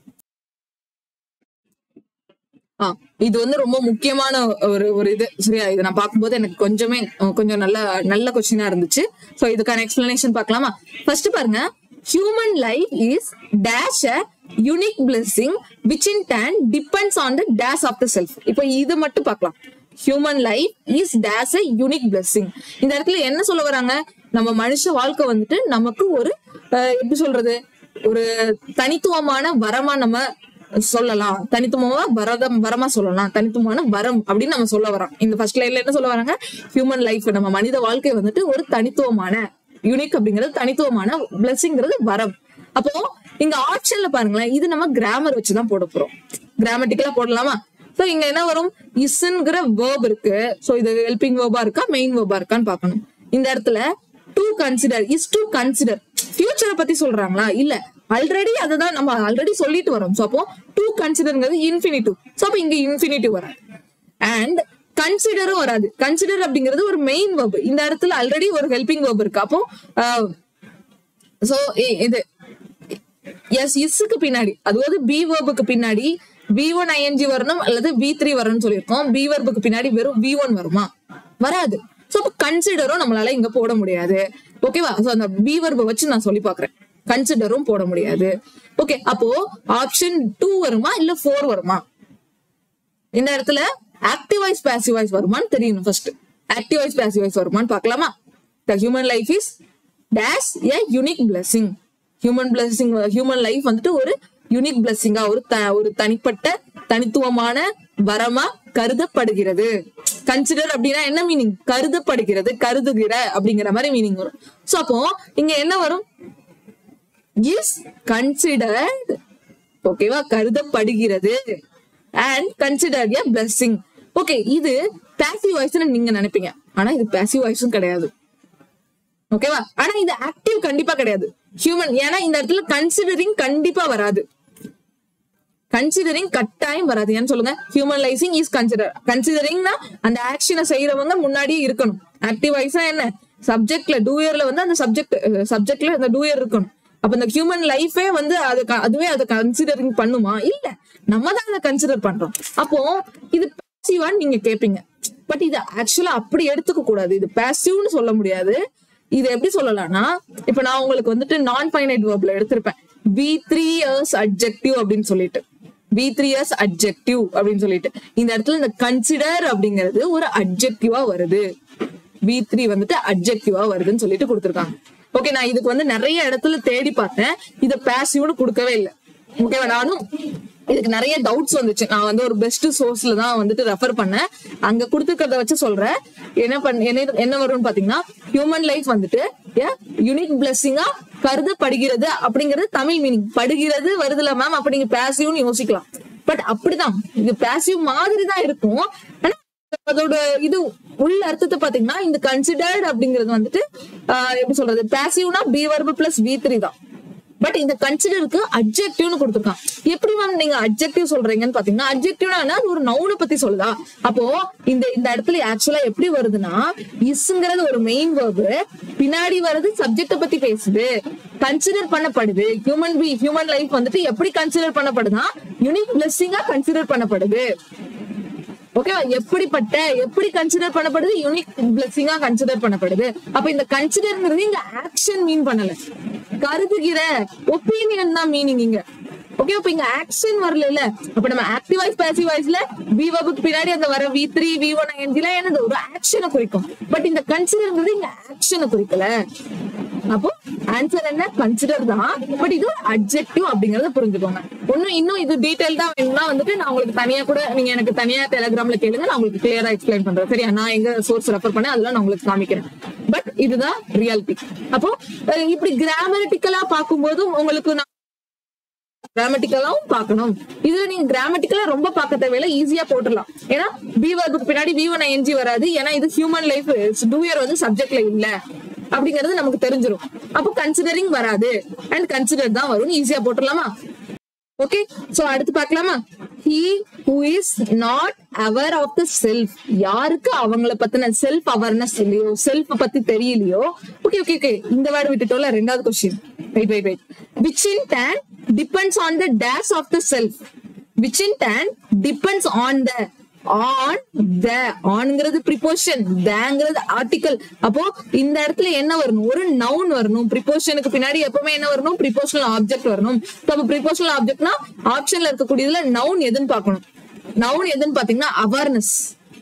ஆஹ் இது வந்து ரொம்ப முக்கியமான ஒரு ஒரு இது, சரியா? இது நான் பார்க்கும்போது எனக்கு கொஞ்சமே கொஞ்சம் நல்ல நல்ல கொஸ்டினா இருந்துச்சு. சோ இதுக்கான எக்ஸ்பிளனேஷன் பார்க்கலாமா? ஃபர்ஸ்ட் பாருங்க, human life is dash a unique blessing which in turn depends on the dash of the self. இப்போ இது மட்டும் பார்க்கலாம். Human life is dash a unique blessing. இந்த இடத்துல என்ன சொல்ல வராங்க, நம்ம மனுஷ வாழ்க்கை வந்துட்டு நமக்கு ஒரு எப்படி சொல்றது, ஒரு தனித்துவமான வரமா நம்ம சொல்லலாம், தனித்துவமா வரதம் வரமா சொல்லலாம், தனித்துவமான வரம் அப்படின்னு நம்ம சொல்ல வரோம். இந்த ஃபர்ஸ்ட் லைன்ல என்ன சொல்ல வராங்க, ஹியூமன் லைஃப், நம்ம மனித வாழ்க்கை வந்துட்டு ஒரு தனித்துவமான, யூனிக் அப்படிங்கிறது தனித்துவமான, பிளெஸிங்கிறது வரம். அப்போ இங்க ஆப்ஷன்ல பாருங்களேன், இது நம்ம கிராமர் வச்சுதான் போட போறோம், கிராமட்டிக்கலா போடலாமா? சோ இங்க என்ன வரும், இஸ்ங்கிற வேர்ப் இருக்கு. சோ இது ஹெல்பிங் வேர்பா இருக்கா, மெயின் வேர்பா இருக்கான்னு பாக்கணும். இந்த இடத்துல to consider, is to consider ஃபியூச்சரை பத்தி சொல்றாங்களா? இல்ல, ஆல்ரெடி அததான் நம்ம ஆல்ரெடி சொல்லிட்டு வரோம். சோ அப்போ டு கன்சிடர்ங்கிறது இன்ஃபினிட்டிவ். சோ அப்ப இங்க இன்ஃபினிட்டிவ் வராது, அண்ட் கன்சிடரும் வராது. கன்சிடர் அப்படிங்கிறது ஒரு மெயின் வேர்ப். இந்த இடத்துல ஆல்ரெடி ஒரு ஹெல்பிங் வேர்ப் இருக்கு. அப்போ சோ இது எஸ் இஸ்க்கு பின்னாடி, அதாவது பி வேர்புக்கு பின்னாடி வி ஒன் ஐஎன்ஜி வரணும் அல்லது வி த்ரீ வரணும்னு சொல்லியிருக்கோம். பி வேர்புக்கு பின்னாடி வெறும் வி ஒன் வருமா? வராது. சோ அப்ப கன்சிடரும் நம்மளால இங்க போட முடியாது. ஓகேவா? சோ அந்த பி வேர்பை வச்சு நான் சொல்லி பாக்குறேன், கன்சிடரும் போட முடியாது. ஓகே, அப்போ ஆப்ஷன் டூ வருமா இல்ல போர் வருமா? இந்த இடத்துல ஆக்டிவ் வாய்ஸ் பாசிவ் வாய்ஸ் வருமான்னு தெரியணும். First active voice passive voice வருமான்னு பார்க்கலாமா? The human life is dash a unique blessing. Human blessing, human life வந்துட்டு ஒரு யூனிக் பிளஸிங்கா, ஒரு ஒரு தனிப்பட்ட தனித்துவமான வரமா கருதப்படுகிறது. கன்சிடர் அப்படின்னா என்ன மீனிங், கருதப்படுகிறது, கருதுகிற அப்படிங்கிற மாதிரி மீனிங் வரும். சோ அப்போ இங்க என்ன வரும், இஸ் கன்சிடர்ட். ஓகேவா? கருதப்படுகிறது and considered a blessing. Okay, இது பாசிவ் வாய்ஸ்னு நீங்க நினைப்பீங்க, ஆனா இது பாசிவ் வாய்ஸும் கிடையாது. ஓகேவா? ஆனா இது ஆக்டிவ் கண்டிப்பா கிடையாது ஹியூமன். ஏன்னா இந்த இடத்துல கன்சிடரிங் கண்டிப்பா வராது, கன்சிடரிங் கட்டாயம் வராது. ஏன்னு சொல்லுங்க, ஹியூமனைசிங் இஸ் கன்சிடர். கன்சிடரிங்னா அந்த ஆக்ஷனை செய்யறவங்க முன்னாடியே இருக்கணும். ஆக்டிவ் வாய்ஸா என்ன, சப்ஜெக்ட்ல டூயர்ல வந்து அந்த சப்ஜெக்ட் சப்ஜெக்ட்ல அந்த டூயர் இருக்கணும். அப்ப இந்த ஹியூமன் லைஃபே வந்து அது அதுவே அதை கன்சிடரிங் பண்ணுமா? இல்ல, நம்ம தான் அதை கன்சிடர் பண்றோம். அப்போ இது பாசிவான்னு நீங்க கேட்பீங்க, பட் இது ஆக்சுவலா அப்படி எடுத்துக்க கூடாது. இது பாசிவ்னு சொல்ல முடியாது. இது எப்படி சொல்லலாம்னா, இப்ப நான் உங்களுக்கு வந்துட்டு நான் ஃபைனைட் வேர்ப்ல எடுத்திருப்பேன், வி த்ரீ இயர்ஸ் அட்ஜெக்டிவ் அப்படின்னு சொல்லிட்டு, வி த்ரீ இயர்ஸ் அட்ஜெக்டிவ் அப்படின்னு சொல்லிட்டு இந்த இடத்துல இந்த கன்சிடர் அப்படிங்கிறது ஒரு அட்ஜெக்டிவா வருது, வி த்ரீ வந்துட்டு அட்ஜெக்டிவா வருதுன்னு சொல்லிட்டு கொடுத்துருக்காங்க. ஓகே, நான் இதுக்கு வந்து நிறைய இடத்துல தேடி பார்த்தேன், இதை பாசிவ்னு கொடுக்கவே இல்லை. ஓகேவா? நானும் இதுக்கு நிறைய டவுட்ஸ் வந்துச்சு. நான் வந்து ஒரு பெஸ்ட் சோர்ஸ்ல தான் வந்துட்டு ரெஃபர் பண்ணேன். அங்க கொடுத்துருக்கிறத வச்சு சொல்றேன். என்ன பண்ண என்ன வரும்னு பாத்தீங்கன்னா, ஹியூமன் லைஃப் வந்துட்டு யூனிக் பிளெஸிங்கா கருதப்படுகிறது அப்படிங்கிறது தமிழ் மீனிங். படுகிறது வருதுல மேம், அப்ப நீங்க பாசிவ்னு யோசிக்கலாம். பட் அப்படிதான், இது பாசிவ் மாதிரி தான் இருக்கும். ஆனா அதோட இது உள்ள அர்த்தத்தை பாத்தீங்கன்னா, இந்த கன்சிடர்ட் அப்படிங்கிறது வந்துட்டு எப்படி சொல்றது, பாசிவ்னா be verb plus V three தான். பட் இந்த கன்சிடருக்கு அட்ஜெக்டிவ்னு கொடுத்துருக்கான். எப்படி மேம் நீங்க அட்ஜெக்டிவ் சொல்றீங்கன்னு பாத்தீங்கன்னா, அட்ஜெக்டிவ்னா ஒரு நவுனை பத்தி சொல்லுதா? அப்போ இந்த இந்த இடத்துல ஆக்சுவலா எப்படி வருதுன்னா, இஸ்ங்கிறது ஒரு மெயின் வேர்பு, பின்னாடி வருது சப்ஜெக்ட பத்தி பேசுது, கன்சிடர் பண்ணப்படுது. ஹியூமன் பி ஹியூமன் லைஃப் வந்துட்டு எப்படி கன்சிடர் பண்ணப்படுதுன்னா யூனிக் பிளெஸிங்கா கன்சிடர் பண்ணப்படுது. ஓகேவா? எப்படிப்பட்ட எப்படி கன்சிடர் பண்ணப்படுது? யூனிக் பிளெஸிங்கா கன்சிடர் பண்ணப்படுது. அப்ப இந்த கன்சிடர்ங்கிறது இங்க ஆக்ஷன் மீன் பண்ணல, கருதுகிற ஒப்பீனியன் தான் மீனிங் இங்க. ஓகே, அப்ப இங்க ஆக்ஷன் வரல. இல்ல அப்ப நம்ம ஆக்டிவ் வாய்ஸ் பாசிவ் வாய்ஸ்ல வி வெர்புக்கு பின்னாடி அந்த வர we three we one ING எல்லாம் என்னது ஒரு ஆக்ஷனை குறிக்கும். பட் இந்த கன்சிடர்ங்கிறது இங்க ஆக்ஷனை குறிக்கல. அப்போ ஆன்சர் என்ன? கன்சிடர் தான். பட் இது அட்ஜெக்டிவ் அப்படிங்கறத புரிஞ்சுக்கோங்க. ஒன்னும் இன்னும் இது டீடைல் தான் வேணும்னா வந்துட்டு நான் உங்களுக்கு தனியா கூட நீங்க எனக்கு தனியா டெலிகிராம்ல கேளுங்க, நான் உங்களுக்கு கிளியரா எக்ஸ்பிளைன் பண்றேன். சரியா? நான் எங்க சோர்ஸ் ரெஃபர் பண்ணேன் அதெல்லாம் நான் உங்களுக்கு காமிக்கிறேன். பட் இதுதான் ரியாலிட்டி. அப்போ இப்படி கிராமட்டிக்கலா பார்க்கும்போது உங்களுக்கு நான் கிராமட்டிக்கலாவும் பார்க்கணும். இதுல நீங்க கிராமட்டிக்கலா ரொம்ப பார்க்க தேவையில்ல, ஈஸியா போட்டுடலாம். ஏன்னா பி வெர்புக்கு பின்னாடி வி ஒன் ஐஎன்ஜி வராது. ஏன்னா இது ஹியூமன் லைஃப், டூயர் வந்து சப்ஜெக்ட்ல இல்ல அப்படிங்கிறது நமக்கு தெரிஞ்சிடும். அப்போ கன்சிடரிங் வராது அண்ட் கன்சிடர் தான் வரும். ஈஸியா போட்டுடலாமா? ஓகே, சோ அடுத்து பார்க்கலாமா? he who is not aware of the self, யாருக்கு அவங்கள பத்தின செல்ஃப் அவேர்னஸ் இல்லையோ, செல்ஃப் பத்தி தெரியலையோ. ஓகே ஓகே ஓகே இந்த வேர்டு விட்டுட்டோம்ல. ரெண்டாவது question, wait wait wait which in turn depends on the dash of the self, which in turn depends on the on the onங்கிறது ப்ரிபோசிஷன், தேங்கிறது ஆர்டிகல். அப்போ இந்த இடத்துல என்ன வரணும்? ஒரு நவுன் வரணும். ப்ரிபோசிஷனுக்கு பின்னாடி எப்பவுமே என்ன வரணும்? ப்ரிபோஷனல் ஆப்ஜெக்ட் வரணும். அப்ப ப்ரிபோஷனல் ஆப்ஜெக்ட்னா ஆப்ஷன்ல இருக்கக்கூடியதுல நவுன் எதுன்னு பார்க்கணும். நவுன் எதுன்னு பாத்தீங்கன்னா அவேர்னஸ்.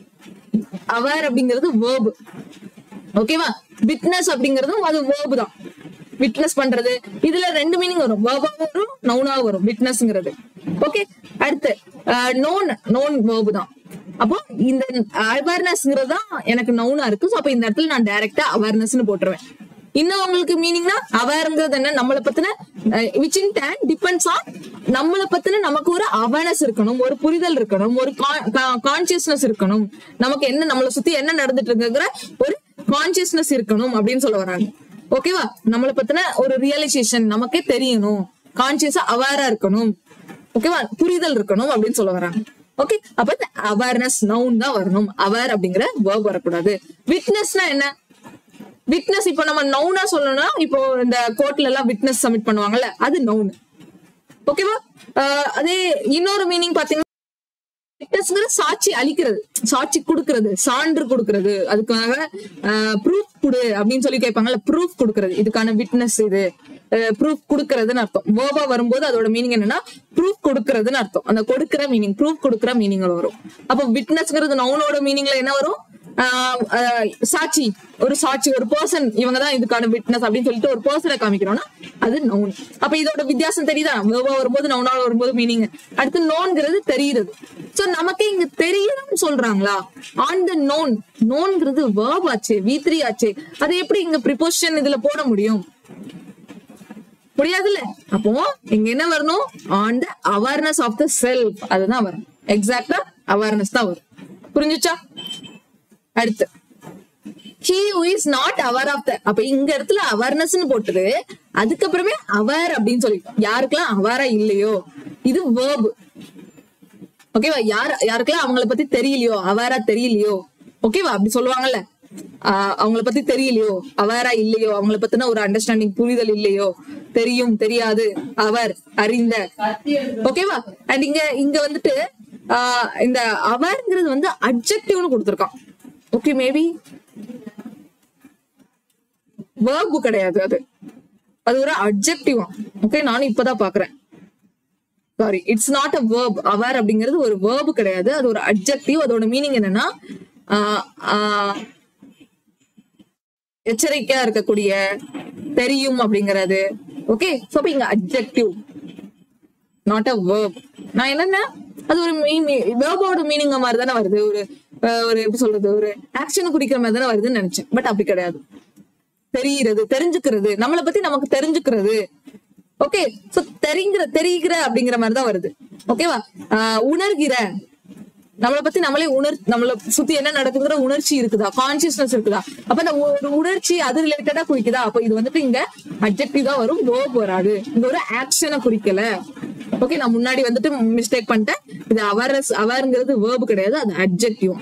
அவேர் அப்படிங்கிறது வேர்பு. ஓகேவா? விட்னஸ் அப்படிங்கிறதும் அது வேர்பு தான். விட்னஸ் பண்றது, இதுல ரெண்டு மீனிங் வரும், வேர்பாவும் வரும் நவுனாவும் வரும் விட்னஸ்ங்கிறது. ஓகே, அடுத்து நோன், நோன் வேர்பு தான். அப்போ இந்த அவேர்னஸ்ங்கிறது தான் எனக்கு நவுனா இருக்கு. சோ அப்ப இந்த இடத்துல நான் டைரக்டா அவேர்னஸ்னு போட்டுருவேன். இன்னும் உங்களுக்கு மீனிங்னா அவேர்ங்கிறது என்ன? நம்மளை பத்தின which in turn depends on, நம்மளை பத்தின நமக்கு ஒரு அவேர்னஸ் இருக்கணும், ஒரு புரிதல் இருக்கணும், ஒரு கான்சியஸ்னஸ் இருக்கணும், நமக்கு என்ன நம்மளை சுத்தி என்ன நடந்துட்டு இருக்குங்கிற ஒரு கான்சியஸ்னஸ் இருக்கணும் அப்படின்னு சொல்ல வராங்க. ஓகேவா? நம்மளை பத்தின ஒரு ரியலைசேஷன் நமக்கே தெரியணும், கான்சியஸா அவேரா இருக்கணும். ஓகேவா? புரிதல் இருக்கணும் அப்படின்னு சொல்ல வராங்க. ஓகே, அப்ப அவேர்னஸ் நவுன் தான் வரணும், அவேர் அப்படிங்கிற வேர்ப் வரக்கூடாது. விட்னஸ்னா என்ன? விட்னஸ் இப்போ நம்ம நவுனா சொல்லணும்னா, இப்போ இந்த கோர்ட்ல எல்லாம் விட்னஸ் சப்மிட் பண்ணுவாங்கல்ல, அது நவுன். ஓகேவா? அதே இன்னொரு மீனிங் பாத்தீங்கன்னா விட்னஸ்ங்கிறது சாட்சி அளிக்கிறது, சாட்சி கொடுக்கறது, சான்று கொடுக்கறது. அதுக்காக ப்ரூஃப் கொடு அப்படின்னு சொல்லி கேட்பாங்கல்ல, ப்ரூஃப் கொடுக்கறது. இதுக்கான விட்னஸ் இது ப்ரூஃப் கொடுக்கறதுன்னு அர்த்தம். வேர்பா வரும்போது அதோட மீனிங் என்னன்னா ப்ரூஃப் கொடுக்கறதுன்னு அர்த்தம். அந்த கொடுக்கிற மீனிங், ப்ரூஃப் கொடுக்கிற மீனிங் வரும். அப்போ விட்னஸ்ங்கிறது நவுனோட மீனிங்ல என்ன வரும்? சாட்சி, ஒரு சாட்சி, ஒரு பர்சன், இவங்கதான் இதுக்கான விட்னஸ் அப்படின்னு சொல்லிட்டு ஒரு பர்சனை காமிக்கிறோம்னா அது நவுன். அப்ப இதோட வித்தியாசம் தெரியுதா? வேர்பா வரும்போது நவுனா வரும்போது மீனிங். அடுத்து நோன்ங்கிறது தெரியுறது. சோ நமக்கு இங்க தெரியணும்னு சொல்றாங்களா? ஆன் த நோன், நோன்ங்கிறது வேர்ப் ஆச்சு, வி த்ரீ ஆச்சு. அதை எப்படி இங்க ப்ரிபோசிஷன் இதுல போட முடியும்? முடியாதுல்ல. அப்போ இங்க என்ன வரணும்? On the awareness of the self, அதுதான் வரும். எக்ஸாக்டா அவேர்னஸ் தான் வரும். புரிஞ்சுச்சா? அடுத்து he who is not aware of the, அப்ப இங்க இடத்துல அவேர்னஸ்னு போட்டுது, அதுக்கப்புறமே அவேர் அப்படின்னு சொல்லிட்டோம். யாருக்கெல்லாம் அவேரா இல்லையோ இது வேர்ப். ஓகேவா? யார் யாருக்கெல்லாம் அவங்கள பத்தி தெரியலையோ, அவேரா தெரியலையோ, ஓகேவா? அப்படி சொல்லுவாங்கல்ல, ஆஹ் அவங்கள பத்தி தெரியலையோ, அவேரா இல்லையோ, அவங்கள பத்தின ஒரு அண்டர்ஸ்டாண்டிங் புரிதல் இல்லையோ, தெரியும் தெரியாது, அவர் அறிந்த. ஓகேவா? அண்ட் இங்க இங்க வந்துட்டு ஆஹ் இந்த அவேர்ங்கிறது வந்து அட்ஜெக்டிவ்னு கொடுத்திருக்கான். ஓகே, மேபி வேர்பு கிடையாது, அது அது ஒரு அட்ஜெக்டிவா. ஓகே, நானும் இப்பதான் பாக்குறேன். Sorry, it's not a verb. Aware அப்படிங்கிறது ஒரு வேர்பு கிடையாது, அது ஒரு அட்ஜெக்டிவ். அதோட மீனிங் என்னன்னா எச்சரிக்கையா இருக்கக்கூடிய, தெரியும் அப்படிங்கிறது. ஓகே, சோ அப்ப இங்க அட்ஜெக்டிவ், நாட் அ வேர்ப். நான் என்னன்னா அது ஒரு வேர்போட மீனிங் மாதிரி தானே வருது, ஒரு ஒரு எப்படி சொல்றது, ஒரு ஆக்ஷனை குறிக்கிற மாதிரி தானே வருதுன்னு நினைச்சேன். பட் அப்படி கிடையாது. தெரிகிறது, தெரிஞ்சுக்கிறது, நம்மளை பத்தி நமக்கு தெரிஞ்சுக்கிறது. ஓகே, சோ தெரிங்கிற தெரிகிற அப்படிங்கிற மாதிரிதான் வருது. ஓகேவா? ஆஹ் உணர்கிற, நம்மளை பத்தி நம்மளே உணர் நம்மளை சுத்தி என்ன நடக்குதுங்கிற உணர்ச்சி இருக்குதா, கான்சியஸ்னஸ் இருக்குதா? அப்ப அந்த ஒரு உணர்ச்சி அது ரிலேட்டடா குறிக்குதா? அப்ப இது வந்துட்டு இங்க அட்ஜெக்டிவ் தான் வரும், வேர்ப் வராது. இந்த ஒரு ஆக்ஷனை குறிக்கல. ஓகே, நான் முன்னாடி வந்துட்டு மிஸ்டேக் பண்ணிட்டேன். இது அவேர்னஸ், அவேர்ங்கிறது வேர்ப் கிடையாது, அது அட்ஜெக்டிவ்.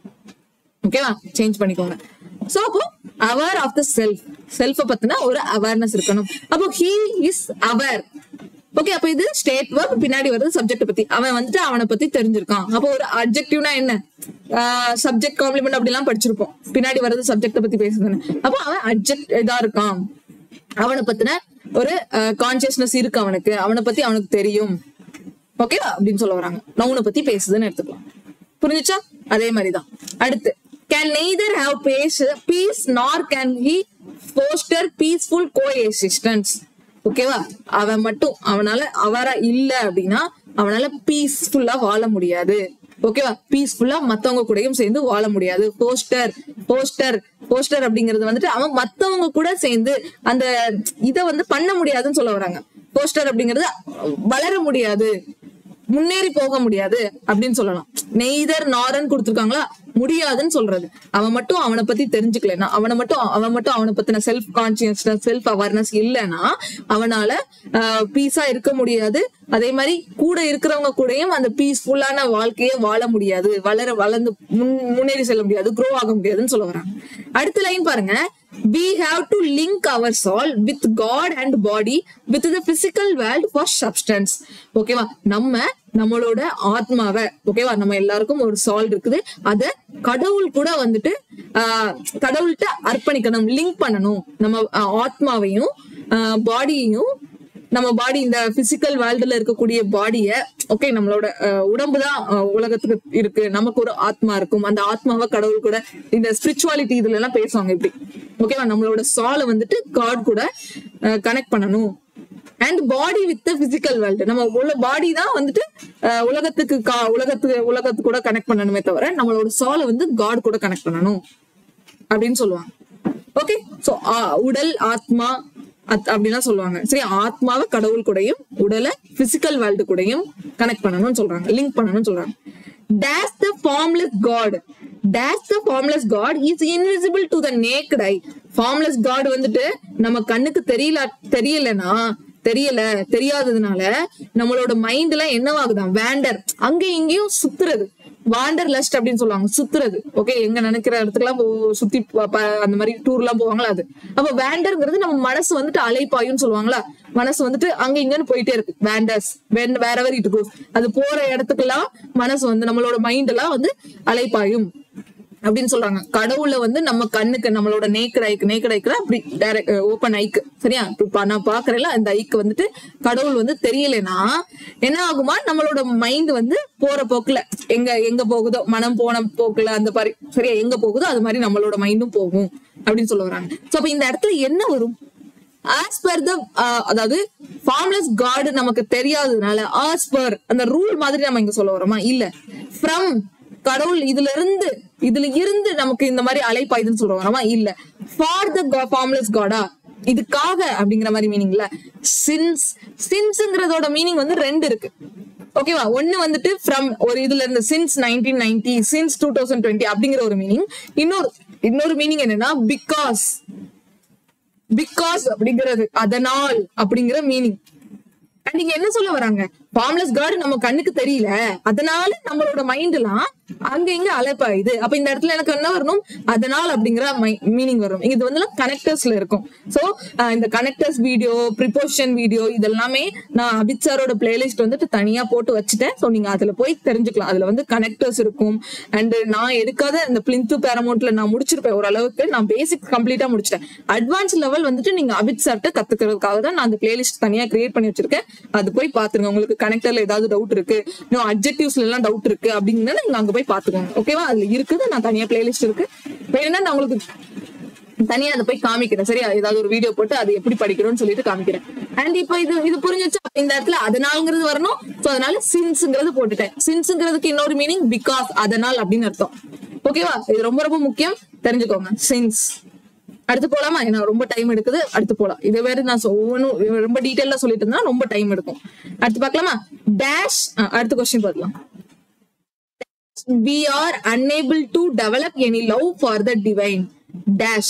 ஓகேவா, சேஞ்ச் பண்ணிக்கோங்க. சோ அப்போ aware of the self, செல்ஃப பத்தின ஒரு அவேர்னஸ் இருக்கணும். அப்போ he is aware. ஓகே, அப்ப இது ஸ்டேட் verb, பின்னாடி வருது சப்ஜெக்ட் பத்தி. அவன் வந்துட்டு அவனை பத்தி தெரிஞ்சிருக்கான். அப்போ ஒரு அட்ஜெக்டிவ்னா என்ன, சப்ஜெக்ட் காம்ப்ளிமெண்ட் அப்படி எல்லாம் படிச்சிருப்போம். பின்னாடி வருது சப்ஜெக்ட பத்தி பேசுதுன்னு. அப்போ அவன் அட்ஜெக்ட் இதா இருக்கான், அவனை பத்தின ஒரு கான்சியஸ்னஸ் இருக்கு அவனுக்கு, அவனை பத்தி அவனுக்கு தெரியும். ஓகேவா அப்படின்னு சொல்ல வராங்க. நவுனை பத்தி பேசுதுன்னு எடுத்துக்கலாம். புரிஞ்சுச்சா? அதே மாதிரிதான் அடுத்து, can neither have peace, peace nor can he foster peaceful coexistence. ஓகேவா, அவன் மட்டும் அவனால அவரா இல்ல அப்படின்னா அவனால பீஸ்ஃபுல்லா வாழ முடியாது. ஓகேவா, பீஸ்ஃபுல்லா மத்தவங்க கூடயும் சேர்ந்து வாழ முடியாது. போஸ்டர் போஸ்டர் போஸ்டர் அப்படிங்கறது வந்துட்டு அவன் மத்தவங்க கூட சேர்ந்து அந்த இத வந்து பண்ண முடியாதுன்னு சொல்ல வராங்க. போஸ்டர் அப்படிங்கறது வளர முடியாது, முன்னேறி போக முடியாது அப்படின்னு சொல்லலாம். நெய்தர் நாரன் கொடுத்துருக்காங்களா, முடியாதுன்னு சொல்றது. அவன் மட்டும் அவனை பத்தி தெரிஞ்சுக்கலன்னா, அவனை மட்டும் அவன் மட்டும் அவனை பத்தின செல்ஃப் கான்சியஸ்னஸ், செல்ஃப் அவேர்னஸ் இல்லைன்னா அவனால ஆஹ் பீஸா இருக்க முடியாது. அதே மாதிரி கூட இருக்கிறவங்க கூடயும் அந்த பீஸ்ஃபுல்லான வாழ்க்கையை வாழ முடியாது, வளர வளர்ந்து முன்னேறி செல்ல முடியாது, க்ரோ ஆக முடியாதுன்னு சொல்ல வராங்க. அடுத்த லைன் பாருங்க, we have to link our soul with God and body with the physical world for substance. ஓகேவா, நம்ம நம்மளோட ஆத்மாவை, ஓகேவா, நம்ம எல்லாருக்கும் ஒரு சால் இருக்குது, அத கடவுள் கூட வந்துட்டு ஆஹ் கடவுள்கிட்ட அர்ப்பணிக்கணும், லிங்க் பண்ணணும். நம்ம ஆத்மாவையும் பாடியையும், நம்ம பாடி இந்த பிசிக்கல் வேர்ல்டுல இருக்கக்கூடிய பாடிய, ஓகே, நம்மளோட உடம்புதான் உலகத்துக்கு இருக்கு, நமக்கு ஒரு ஆத்மா இருக்கும், அந்த ஆத்மாவை கடவுள் கூட, இந்த ஸ்பிரிச்சுவாலிட்டி இதுல எல்லாம் பேசுவாங்க இப்படி. ஓகேவா, நம்மளோட சாலை வந்துட்டு காட் கூட கனெக்ட் பண்ணணும். And body with physical world, நம்ம உள்ள பாடி தான் வந்துட்டு உலகத்துக்கு உலகத்துக்கு உலகத்து கூட கனெக்ட் பண்ணணுமே தவிர நம்மளோட சாலை வந்து காட் கூட கனெக்ட் பண்ணணும் அப்படின்னு சொல்லுவாங்க. ஓகே, சோ உடல் ஆத்மா அப்படின்னா சொல்லுவாங்க. சரி, ஆத்மாவை கடவுள் கூடயும் உடலை பிசிக்கல் வேர்ல்டு கூடயும் கனெக்ட் பண்ணணும்னு சொல்றாங்க, லிங்க் பண்ணணும்னு சொல்றாங்க. Dash the formless God, dash the formless God is invisible to the naked eye. Formless God வந்துட்டு நம்ம கண்ணுக்கு தெரியல தெரியலனா தெரியல தெரியாததுனால நம்மளோட மைண்ட்ல என்னவாகுதான், வேண்டர், அங்க இங்கேயும் சுத்துறது, வாண்டர் லஸ்ட் அப்படின்னு சொல்லுவாங்க, சுத்துறது. ஓகே, எங்க நினைக்கிற இடத்துக்குலாம் சுத்தி அந்த மாதிரி டூர் எல்லாம் போவாங்களா அது. அப்ப வேண்டர்ங்கிறது நம்ம மனசு வந்துட்டு அலைப்பாயும் சொல்லுவாங்களா, மனசு வந்துட்டு அங்க இங்கன்னு போயிட்டே இருக்கு. வேண்டர்ஸ் வேற வேற இட்டு கோஸ், அது போற இடத்துக்கெல்லாம் மனசு வந்து நம்மளோட மைண்ட் எல்லாம் வந்து அலைப்பாயும் அப்படின்னு சொல்றாங்க. கடவுள வந்து நம்ம கண்ணுக்கு, நம்மளோட நேக்கட் ஐக்கு, நேக்கட் ஐக்கு அப்படி டைரக்ட் ஓப்பன் ஐக்கு, சரியா, இப்ப நான் பாக்குறேன்ல அந்த ஐக்கு வந்துட்டு கடவுள் வந்து தெரியலனா என்ன ஆகுமா, நம்மளோட மைண்ட் வந்து போற போக்குல எங்க எங்க போகுதோ, மனம் போன போக்குல அந்த மாதிரி, சரியா, எங்க போகுதோ அது மாதிரி நம்மளோட மைண்டும் போகும் அப்படின்னு சொல்ல வராங்க. சோ அப்ப இந்த இடத்துல என்ன வரும், ஆஸ் பர் த, அதாவது ஃபார்ம்லெஸ் காட் நமக்கு தெரியாததுனால ஆஸ் பர் அந்த ரூல் மாதிரி நம்ம இங்க சொல்ல வரோமா, இல்ல, ஃப்ரம் கடவுள் இதுல இருந்து இதுல இருந்து நமக்கு இந்த மாதிரி அலைப்பாயுதுன்னு சொல்றோமா, இல்ல, ஃபார் த ஃபார்ம்லெஸ் காடா, இதுக்காக அப்படிங்கிற மாதிரி மீனிங்ல. சின்ஸ், சின்ஸ்ங்கிறதோட மீனிங் வந்து ரெண்டு இருக்கு. ஓகேவா, ஒண்ணு வந்துட்டு ஃப்ரம் ஒரு இதுல இருந்து, since nineteen ninety, since two thousand twenty அப்படிங்கிற ஒரு மீனிங். இன்னொரு இன்னொரு மீனிங் என்னன்னா பிகாஸ், பிகாஸ் அப்படிங்கிறது அதனால் அப்படிங்கிற மீனிங். நீங்க என்ன சொல்ல வராங்க, ஃபார்ம்லெஸ் காட் நம்ம கண்ணுக்கு தெரியல, அதனால நம்மளோட மைண்ட் எல்லாம் அங்க இங்க அலைப்பாயுது. அப்ப இந்த இடத்துல எனக்கு என்ன வரணும், அதனால் அப்படிங்கிற மீனிங் வரும். இது வந்து கனெக்டர்ஸ்ல இருக்கும். சோ இந்த கனெக்டர்ஸ் வீடியோ, ப்ரிபோசிஷன் வீடியோ இதெல்லாமே நான் அபித் சாரோட பிளேலிஸ்ட் வந்துட்டு தனியா போட்டு வச்சுட்டேன். சோ நீங்க அதுல போய் தெரிஞ்சுக்கலாம். அதுல வந்து கனெக்டர்ஸ் இருக்கும். அண்ட் நான் எடுக்காத இந்த பிளிந்து பேரமௌண்ட்ல நான் முடிச்சிருப்பேன் ஓரளவுக்கு, நான் பேசிக் கம்ப்ளீட்டா முடிச்சிட்டேன். அட்வான்ஸ் லெவல் வந்துட்டு நீங்க அபித் சார்ட்ட கத்துக்கிறதுக்காக தான் நான் அந்த பிளேலிஸ்ட் தனியா கிரியேட் பண்ணி வச்சிருக்கேன். அது போய் பாத்துருங்க. உங்களுக்கு கனெக்டர்ல ஏதாவது டவுட் இருக்கு, இன்னும் அட்ஜெக்டிவ்ஸ்ல எல்லாம் டவுட் இருக்கு அப்படின்னா நீங்க அங்க போய் பாத்துக்கோங்க. ஓகேவா, அதுல இருக்குது, நான் தனியா பிளேலிஸ்ட் இருக்கு, வேணும்னா நான் உங்களுக்கு தனியா அதை போய் காமிக்கிறேன். சரியா, ஏதாவது ஒரு வீடியோ போட்டு அது எப்படி படிக்கிறோம்னு சொல்லிட்டு காமிக்கிறேன். அண்ட் இப்ப இது இது புரிஞ்சிச்சு. இந்த இடத்துல அதனால்ங்கிறது வரணும். சோ அதனால சின்ஸ்ங்கிறது போட்டுட்டேன். சின்ஸ்ங்கிறதுக்கு இன்னொரு மீனிங் பிகாஸ், அதனால் அப்படின்னு அர்த்தம். ஓகேவா, இது ரொம்ப ரொம்ப முக்கியம், தெரிஞ்சுக்கோங்க. சின்ஸ். அடுத்து போலாமா, ஏன்னா ரொம்ப டைம் எடுக்குது. அடுத்து போலாம். இதை வேற நான் ஒவ்வொன்றும் ரொம்ப டீட்டெயிலா சொல்லிட்டு இருந்தா ரொம்ப டைம் எடுக்கும். அடுத்து பார்க்கலாமா, டேஷ். அடுத்த கொஸ்டின் பார்க்கலாம். we are unable to develop any love for the divine dash.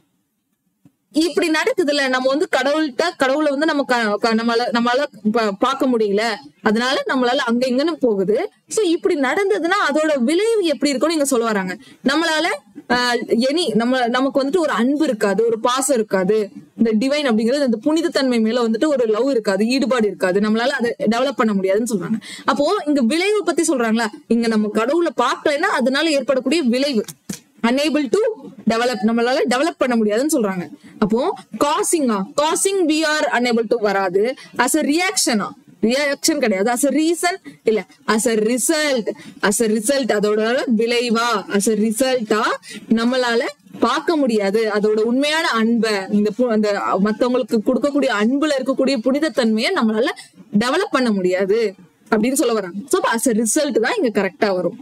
இப்படி நடக்குதுல்ல, நம்ம வந்து கடவுள்கிட்ட கடவுளை வந்து நம்ம நம்மளால நம்மளால பார்க்க முடியல, அதனால நம்மளால அங்க இங்கன்னு போகுது. சோ இப்படி நடந்ததுன்னா அதோட விளைவு எப்படி இருக்கும்னு நீங்க சொல்ல வராங்க. நம்மளால ஆஹ் எனி நம்ம நமக்கு வந்துட்டு ஒரு அன்பு இருக்காது, ஒரு பாசம் இருக்காது, இந்த டிவைன் அப்படிங்கிறது இந்த புனித தன்மை மேல வந்துட்டு ஒரு லவ் இருக்காது, ஈடுபாடு இருக்காது, நம்மளால அதை டெவலப் பண்ண முடியாதுன்னு சொல்றாங்க. அப்போ இங்க விளைவு பத்தி சொல்றாங்களா, இங்க நம்ம கடவுளை பார்க்கலைன்னா அதனால ஏற்படக்கூடிய விளைவு unable to develop, நம்மளால டெவலப் பண்ண முடியாதுன்னு சொல்றாங்க. அப்போ காசிங்கா causing we are unable to வராது, as a reaction-ஆ ரியாக்ஷன் கிடையாது, as a reason இல்ல, as a result, as a result அதோட விளைவா, as a result-ஆ நம்மளால பார்க்க முடியாது அதோட உண்மையான அன்பை, இந்த அந்த மத்தவங்களுக்கு கொடுக்கக்கூடிய அன்புல இருக்கக்கூடிய புனிதத்தன்மையை நம்மளால டெவலப் பண்ண முடியாது அப்படின்னு சொல்ல வராங்க. சோ as a result தான் இங்க கரெக்டா வரும்.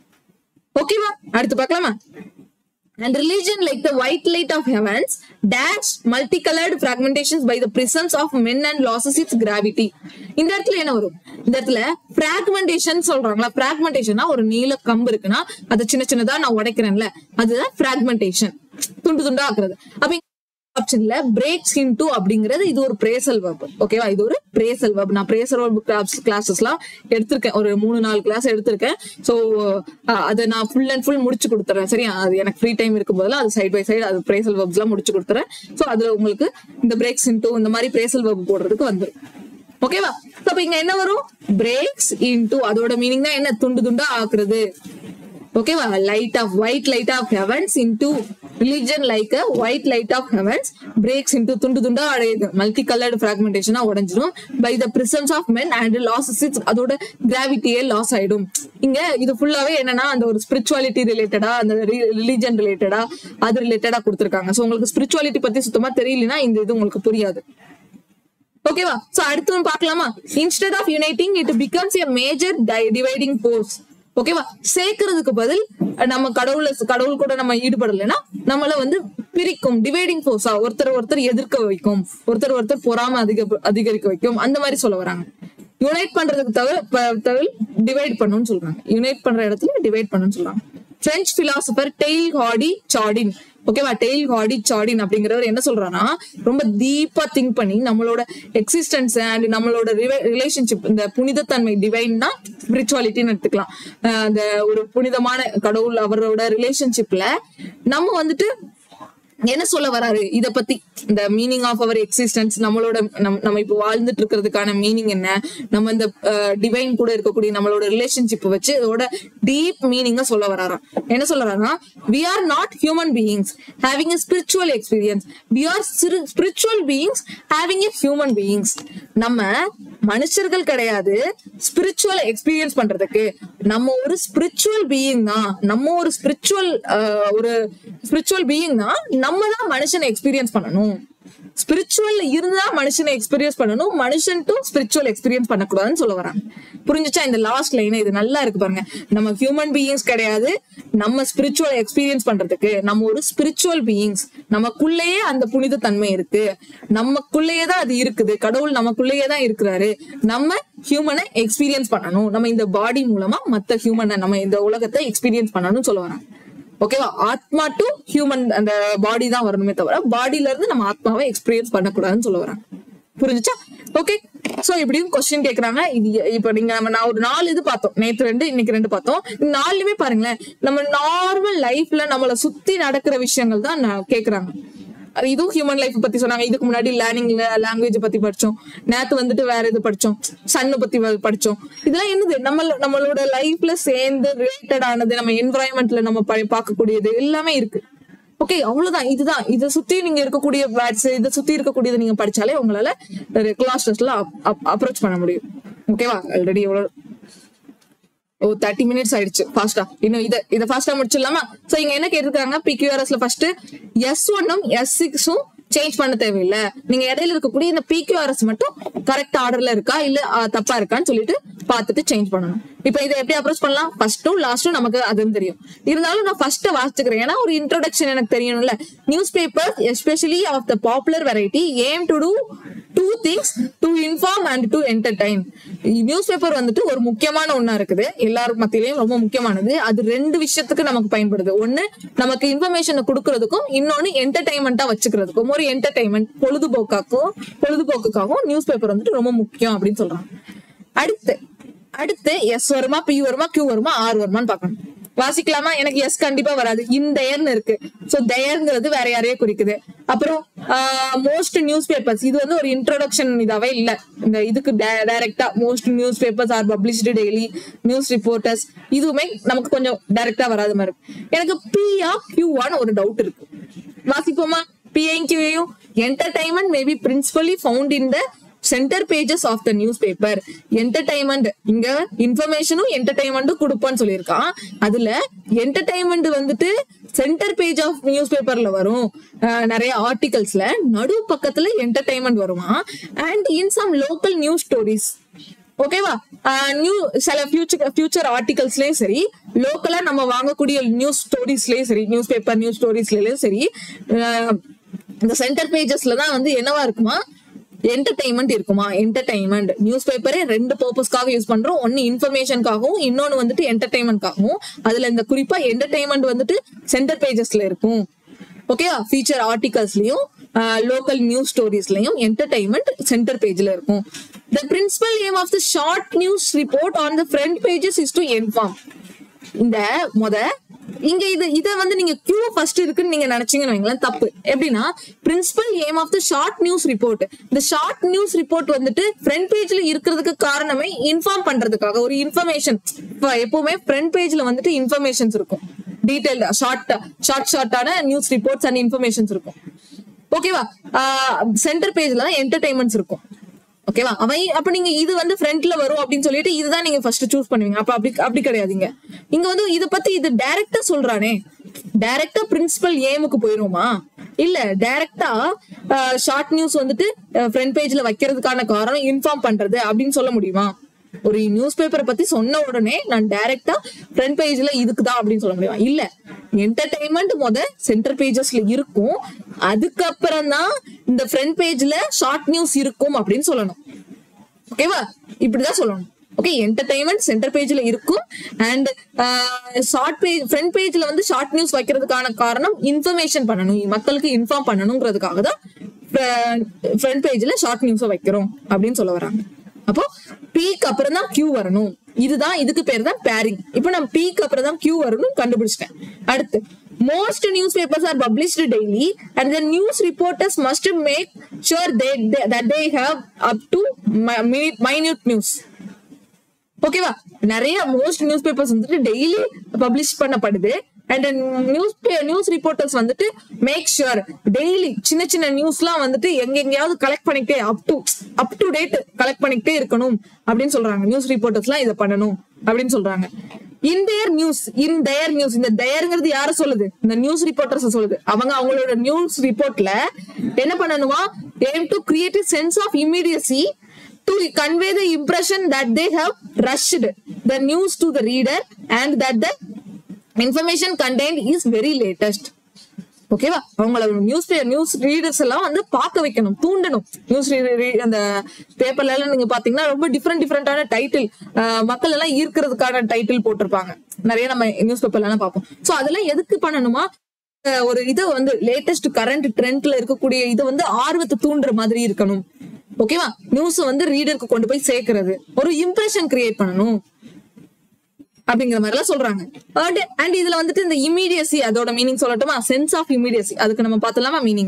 ஓகேவா, அடுத்து பார்க்கலாமா? And religion, like the white light of heavens, dash multicolored fragmentations by the prisms of men and loses its gravity. இந்த இடத்துல என்ன வரும்? இந்த இடத்துல fragmentation சொல்றாங்களா? fragmentation ஒரு நீல கம்பு இருக்குன்னா அதை சின்ன சின்னதா நான் உடைக்கிறேன்ல, அதுதான் fragmentation, துண்டு துண்டா ஆக்குறது. அப்ப ஆப்ஷன்ல breaks into அப்படிங்கிறது இது ஒரு பிரேசல் verb. ஓகேவா, இது ஒரு பிரேசல் verb. நான் பிரேசல் verb கிளாஸஸ் எல்லாம் எடுத்திருக்கேன், ஒரு மூணு நாலு கிளாஸ் எடுத்திருக்கேன். சோ அதை நான் ஃபுல் அண்ட் ஃபுல் முடிச்சு கொடுத்துறேன். சரியா, அது எனக்கு ஃப்ரீ டைம் இருக்கும் போதெல்லாம் அது சைட் பை சைடு அது பிரேசல் வெர்ப்ஸ் எல்லாம் முடிச்சு கொடுத்துறேன். சோ அதுல உங்களுக்கு இந்த பிரேக்ஸ் இன்டூ இந்த மாதிரி பிரேசல் வெர்ப் போடுறதுக்கு வந்துடும். ஓகேவா, அப்ப இங்க என்ன வரும்? பிரேக்ஸ் இன்டூ, அதோட மீனிங் தான் என்ன? துண்டு துண்டா ஆக்குறது. ஓகேவா, light of white light of heavens into religion, like a white light of heavens breaks into துண்டு துண்டா அடையுது, மல்டி கலர்டு ஃபிராக்மெண்டேஷனா உடைஞ்சிடும். by the presence of men and losses its, அதோட கிராவிட்டியே லாஸ் ஆயிடும். இங்க இது ஃபுல்லாவே என்னன்னா அந்த ஒரு ஸ்பிரிச்சுவாலிட்டி ரிலேட்டடா, அந்த ரிலிஜன் ரிலேட்டடா, அது ரிலேட்டடா கொடுத்திருக்காங்க. சோ உங்களுக்கு ஸ்பிரிச்சுவாலிட்டி பத்தி சுத்தமா தெரியலனா இந்த இது உங்களுக்கு புரியாது. ஓகேவா, சோ அடுத்து பார்க்கலாமா? instead of uniting it becomes a major dividing force. ஓகேவா, சேர்க்கறதுக்கு பதில் நம்ம கடவுள கடவுள் கூட நம்ம ஈடுபடலைன்னா நம்மள வந்து பிரிக்கும், டிவைடிங் ஃபோர்ஸா, ஒருத்தர் ஒருத்தர் எதிர்க்க வைக்கும், ஒருத்தர் ஒருத்தர் பொறாம அதிக அதிகரிக்க வைக்கும், அந்த மாதிரி சொல்ல வராங்க. யுனைட் பண்றதுக்கு தவிர தவிர டிவைட் பண்ணணும்னு சொல்றாங்க. யுனைட் பண்ற இடத்துல டிவைட் பண்ணணும்னு சொல்றாங்க. French philosopher Teilhard Chardin, ஓகேவா, டெய்ல் ஹார்டி சார்டின் அப்படிங்கிறவர் என்ன சொல்றாருன்னா, ரொம்ப டீப்பா திங்க் பண்ணி நம்மளோட எக்ஸிஸ்டன்ஸ் அண்ட் நம்மளோட ரிலேஷன்ஷிப், இந்த புனிதத்தன்மை, டிவைன்னா ஸ்பிரிச்சுவாலிட்டின்னு எடுத்துக்கலாம், அந்த ஒரு புனிதமான கடவுள் அவரோட ரிலேஷன்ஷிப்ல நம்ம வந்துட்டு என்ன சொல்ல வராரு இத பத்தி, இந்த மீனிங் ஆஃப் அவர் எக்ஸிஸ்டன்ஸ், நம்மளோட நம்ம இப்ப வாழ்ந்துட்டு இருக்கிறதுக்கான மீனிங் என்ன, நம்ம இந்த டிவைன் கூட இருக்கக்கூடிய நம்மளோட ரிலேஷன்ஷிப் வச்சு இதோட டீப் மீனிங்க சொல்ல வராராம். என்ன சொல்ல வராருன்னா, we are not human beings having a spiritual experience, we are spiritual beings having a human beings. நம்ம மனுஷர்கள் கிடையாது ஸ்பிரிச்சுவல் எக்ஸ்பீரியன்ஸ் பண்றதுக்கு, நம்ம ஒரு ஸ்பிரிச்சுவல் பீயிங் தான், நம்ம ஒரு ஸ்பிரிச்சுவல் ஒரு ஸ்பிரிச்சுவல் பீயிங் தான், நம்ம தான் மனுஷனை எக்ஸ்பீரியன்ஸ் பண்ணணும். ஸ்பிரிச்சுவல் இருந்தா மனுஷனை எக்ஸ்பீரியன்ஸ் பண்ணணும், மனுஷன் டு ஸ்பிரிச்சுவல் எக்ஸ்பீரியன்ஸ் பண்ணக்கூடாதுன்னு சொல்ல வராங்க. புரிஞ்சுச்சா இந்த லாஸ்ட் லைன்? இது நல்லா இருக்கு பாருங்க. நம்ம ஹியூமன் பீயிங்ஸ் கிடையாது, நம்ம ஸ்பிரிச்சுவல் எக்ஸ்பீரியன்ஸ் பண்றதுக்கு நம்ம ஒரு ஸ்பிரிச்சுவல் பீயிங்ஸ், நமக்குள்ளேயே அந்த புனித தன்மை இருக்கு, நமக்குள்ளேயே தான் அது இருக்குது, கடவுள் நமக்குள்ளேயே தான் இருக்கிறாரு, நம்ம ஹியூமனை எக்ஸ்பீரியன்ஸ் பண்ணணும், நம்ம இந்த பாடி மூலமா மத்த ஹியூமனை, நம்ம இந்த உலகத்தை எக்ஸ்பீரியன்ஸ் பண்ணணும்னு சொல்ல வராங்க. ஓகேவா, ஆத்மா டு ஹியூமன், அந்த பாடி தான் வரணுமே தவிர பாடியில இருந்து நம்ம ஆத்மாவை எக்ஸ்பீரியன்ஸ் பண்ணக்கூடாதுன்னு சொல்ல வராங்க. புரிஞ்சுச்சா? ஓகே, சோ இப்படியும் கொஸ்டின் கேக்குறாங்க. இது இப்ப நீங்க நம்ம நான் ஒரு நாலு இது பார்த்தோம், நேற்று ரெண்டு இன்னைக்கு ரெண்டு பார்த்தோம். நாலுமே பாருங்களேன், நம்ம நார்மல் லைஃப்ல நம்மளை சுத்தி நடக்கிற விஷயங்கள் தான் கேக்குறாங்க. அது இதுவும் ஹியூமன் லைஃப் பத்தி சொன்னாங்க. இதுக்கு முன்னாடி லேர்னிங்ல லாங்குவேஜ் பத்தி படிச்சோம், நேத்து வந்துட்டு வேற இது படிச்சோம், சன்னு பத்தி படிச்சோம். இதெல்லாம் என்னது, நம்ம நம்மளோட லைஃப்ல சேர்ந்து ரிலேட்டட் ஆனது, நம்ம என்வரான்மெண்ட்ல நம்ம பார்க்கக்கூடியது எல்லாமே இருக்கு. ஓகே, அவ்வளவுதான். இதுதான், இதை சுத்தி நீங்க இருக்கக்கூடிய வேர்ட்ஸ், இதை சுத்தி இருக்கக்கூடியதை நீங்க படிச்சாலே உங்களால கிளாஸ் டெஸ்ட்ல அப்ரோச் பண்ண முடியும். ஓகேவா, ஆல்ரெடி எவ்வளவு ஓ தேர்ட்டி மினிட்ஸ் ஆயிடுச்சு. ஃபாஸ்டா இன்னும் இதை இதை ஃபாஸ்டா முடிச்சிடலாமா? சோ இங்க என்ன கேட்டிருக்காங்க, பிக்யூஆர்எஸ்ல ஃபர்ஸ்ட் எஸ் ஒன்னும் எஸ் சிக்ஸும் சேஞ்ச் பண்ண தேவையில்லை. நீங்க இடையில இருக்கக்கூடிய இந்த பிக்யூஆர்எஸ் மட்டும் கரெக்ட் ஆர்டர்ல இருக்கா இல்ல தப்பா இருக்கான்னு சொல்லிட்டு பார்த்துட்டு சேஞ்ச் பண்ணணும். இப்ப இதை எப்படி அப்ரோச் பண்ணலாம்? ஃபர்ஸ்டும் லாஸ்டும் நமக்கு அதுவும் தெரியும். இருந்தாலும் நான் ஃபர்ஸ்ட் வாசிச்சுக்கிறேன், ஏன்னா ஒரு இன்ட்ரோடக்ஷன் எனக்கு தெரியணும்ல. Newspaper especially of the popular variety aim to do two things, to inform and to entertain. Newspaper வந்துட்டு ஒரு முக்கியமான ஒண்ணா இருக்குது, எல்லாரும் மத்தியிலையும் ரொம்ப முக்கியமானது. அது ரெண்டு விஷயத்துக்கு நமக்கு பயன்படுது. ஒண்ணு நமக்கு இன்ஃபர்மேஷனை கொடுக்கறதுக்கும், இன்னொன்னு என்டர்டைன்மெண்டா வச்சுக்கிறதுக்கும். ஒரு என்டர்டைன்மெண்ட் பொழுதுபோக்காக்கும் பொழுதுபோக்குக்காகவும் நியூஸ் பேப்பர் வந்துட்டு ரொம்ப முக்கியம் அப்படின்னு சொல்றாங்க. அடுத்து அடுத்து எஸ் வருமா, பி வருமா, கியூ வருமா, ஆர் வருமான்னு பாக்கணும். வாசிக்கலாமா? எனக்கு எஸ் கண்டிப்பா வராது, இந்த எயர்னு இருக்கு. சோ தயர்ங்கிறது வேற யாரையே குறிக்குது. அப்புறம் மோஸ்ட் நியூஸ் பேப்பர்ஸ், இது வந்து ஒரு இன்ட்ரோடக்ஷன் இதாவே இல்ல. இந்த இதுக்கு டைரக்டா most newspapers are published daily, news reporters, இதுவுமே நமக்கு கொஞ்சம் டைரக்டா வராத மாதிரி இருக்கு. எனக்கு பியா கியூவான்னு ஒரு டவுட் இருக்கு. வாசிப்போமா? பிஐயும் கியூயும். Entertainment may be principally found in the centre pages of the newspaper. Entertainment, இங்க இன்ஃபர்மேஷனும் என்டர்டைன்மெண்ட்டும் கொடுப்பான்னு சொல்லியிருக்கான். அதுல என்டர்டைன்மெண்ட் வந்துட்டு சென்டர் பேஜ் ஆஃப் நியூஸ் பேப்பர்ல வரும். நிறைய ஆர்டிகல்ஸ்ல நடு பக்கத்துல என்டர்டைன்மெண்ட் வருமா. And in some local news stories, ஓகேவா, நியூ சில ஃபியூச்சர் ஃபியூச்சர் ஆர்டிகல்ஸ்லயும் சரி, லோக்கலா நம்ம வாங்கக்கூடிய நியூஸ் ஸ்டோரிஸ்லயும் சரி, நியூஸ் பேப்பர் நியூஸ் ஸ்டோரிஸ்லயும் சரி, இந்த சென்டர் பேஜஸ்ல தான் வந்து என்னவா இருக்குமா, என்டர்டைன்மெண்ட் இருக்குமா. என்டர்டைன்மெண்ட் நியூஸ் பேப்பரே ரெண்டு பர்பஸ்க்காக யூஸ் பண்றோம். ஒன்னு இன்ஃபர்மேஷனுக்காகவும், இன்னொன்னு வந்துட்டு என்டர்டைன்மெண்ட்காகவும். அதுல இந்த குறிப்பா என்டர்டைன்மெண்ட் வந்துட்டு சென்டர் பேஜஸ்ல இருக்கும். ஓகேவா, ஃபீச்சர் ஆர்டிகல்ஸ்லயும் லோக்கல் நியூஸ் ஸ்டோரிஸ்லயும் என்டர்டைன்மெண்ட் சென்டர் பேஜ்ல இருக்கும். The principal aim of the short news report on the front pages is to inform. இந்த முத இங்க இது இத வந்து நீங்க கியூ ஃபர்ஸ்ட் இருக்குன்னு நீங்க நினைச்சீங்கன்னு வைங்களேன், தப்பு. எப்படின்னா principal aim of the short news report. இந்த ஷார்ட் நியூஸ் ரிப்போர்ட் வந்துட்டு ஃப்ரண்ட் பேஜ்ல இருக்கிறதுக்கு காரணமே இன்ஃபார்ம் பண்றதுக்காக, ஒரு இன்ஃபர்மேஷன். எப்பவுமே ஃப்ரண்ட் பேஜ்ல வந்துட்டு இன்ஃபர்மேஷன்ஸ் இருக்கும், டீடைல்டா ஷார்ட் ஷார்ட் ஷார்ட்டான நியூஸ் ரிப்போர்ட்ஸ் அண்ட் இன்ஃபர்மேஷன்ஸ் இருக்கும். ஓகேவா, சென்டர் பேஜ்ல தான் என்டர்டைன்மெண்ட்ஸ் இருக்கும். ஓகேவா, அவன் அப்ப நீங்க இது வந்து ஃப்ரண்ட்ல வரும் அப்படின்னு சொல்லிட்டு இதுதான் நீங்க ஃபர்ஸ்ட் சூஸ் பண்ணுவீங்க. அப்ப அப்படி அப்படி கிடையாதுங்க. இங்க வந்து இத பத்தி இது டைரக்டா சொல்றானே, டைரக்டா பிரின்சிபல் ஏமுக்கு போயிருமா? இல்ல, டைரக்டா ஷார்ட் நியூஸ் வந்துட்டு ஃப்ரண்ட் பேஜ்ல வைக்கிறதுக்கான காரணம் இன்ஃபார்ம் பண்றது அப்படின்னு சொல்ல முடியுமா? ஒரு நியூஸ் பேப்பரை பத்தி சொன்ன உடனே நான் டைரக்டா ஃப்ரண்ட் பேஜ்ல இதுக்குதான் அப்படின்னு சொல்ல முடியுமா? இல்ல, என்டர்டைன்மெண்ட் முத சென்டர் பேஜஸ்ல இருக்கும், அதுக்கப்புறம் தான் இந்த ஃப்ரண்ட் பேஜ்ல ஷார்ட் நியூஸ் இருக்கும் அப்படின்னு சொல்லணும். ஓகேவா, இப்படிதான் சொல்லணும். ஓகே, என்டர்டைன்மெண்ட் சென்டர் பேஜ்ல இருக்கும் அண்ட் ஷார்ட் பேஜ் ஃப்ரண்ட் பேஜ்ல வந்து ஷார்ட் நியூஸ் வைக்கிறதுக்கான காரணம் இன்ஃபர்மேஷன் பண்ணணும், மக்களுக்கு இன்ஃபார்ம் பண்ணணுங்கிறதுக்காக தான் ஃப்ரண்ட் பேஜ்ல ஷார்ட் நியூஸை வைக்கிறோம் அப்படின்னு சொல்ல வராங்க. அப்போ பீக்கு அப்புறம் தான் கியூ வரணும். இதுதான், இதுக்கு பேர் தான் பேரிங். இப்போ நான் பீக்கு அப்புறம் தான் கியூ வரணும் கண்டுபிடிச்சிட்டேன். அடுத்து, most newspapers are published daily and the news reporters must make sure they, they that they have up to minute news. ஓகேவா, நிறைய மோஸ்ட் நியூஸ் பேப்பர்ஸ் வந்துட்டு டெய்லி பப்ளிஷ் பண்ணப்படுது. அண்ட் நியூஸ் நியூஸ் ரிப்போர்ட்டர்ஸ் வந்துட்டு make sure daily சின்ன சின்ன news எல்லாம் வந்துட்டு எங்க எங்கேயாவது கலெக்ட் பண்ணிக்கிட்டே up to up to date collect பண்ணிக்கிட்டே இருக்கணும் அப்படின்னு சொல்றாங்க. நியூஸ் ரிப்போர்ட்டர்ஸ் எல்லாம் இதை பண்ணணும் அப்படின்னு சொல்றாங்க. இன் தேர் நியூஸ், இன் தேர் நியூஸ், இந்த தேர்ங்கிறது யார சொல்லுது? இந்த நியூஸ் ரிப்போர்ட்டர்ஸ் சொல்லுது. அவங்க அவங்களோட நியூஸ் ரிப்போர்ட்ல என்ன பண்ணணுமா, aim to create a sense of immediacy to convey the impression that they have rushed the news to the reader and that the information contained is very latest. ஓகேவா, அவங்களோட news news readers எல்லாம் வந்து பார்க்க வைக்கணும், தூண்டணும். News அந்த பேப்பர்ல எல்லாம் நீங்க பாத்தீங்கன்னா ரொம்ப டிஃப்ரெண்ட் டிஃப்ரெண்டான டைட்டில், மக்கள் எல்லாம் ஈர்க்கிறதுக்கான டைட்டில் போட்டிருப்பாங்க. நிறைய நம்ம நியூஸ் பேப்பர்ல எல்லாம் பார்ப்போம். சோ அதெல்லாம் எதுக்கு பண்ணணுமா, ஒரு இதை வந்து லேட்டஸ்ட் கரண்ட் ட்ரெண்ட்ல இருக்கக்கூடிய இதை வந்து ஆர்வத்தை தூண்டுற மாதிரி இருக்கணும். ஓகேவா, நியூஸ் வந்து ரீடருக்கு கொண்டு போய் சேர்க்கிறது, ஒரு இம்ப்ரெஷன் கிரியேட் பண்ணணும் அப்படிங்கிற மாதிரி எல்லாம் சொல்றாங்க. அண்ட் இதுல வந்துட்டு இந்த இமீடியசி, அதோட மீனிங் சொல்லட்டுமா? சென்ஸ் ஆஃப் இமீடியசி, அதுக்கு நம்ம பார்த்தலாமா மீனிங்?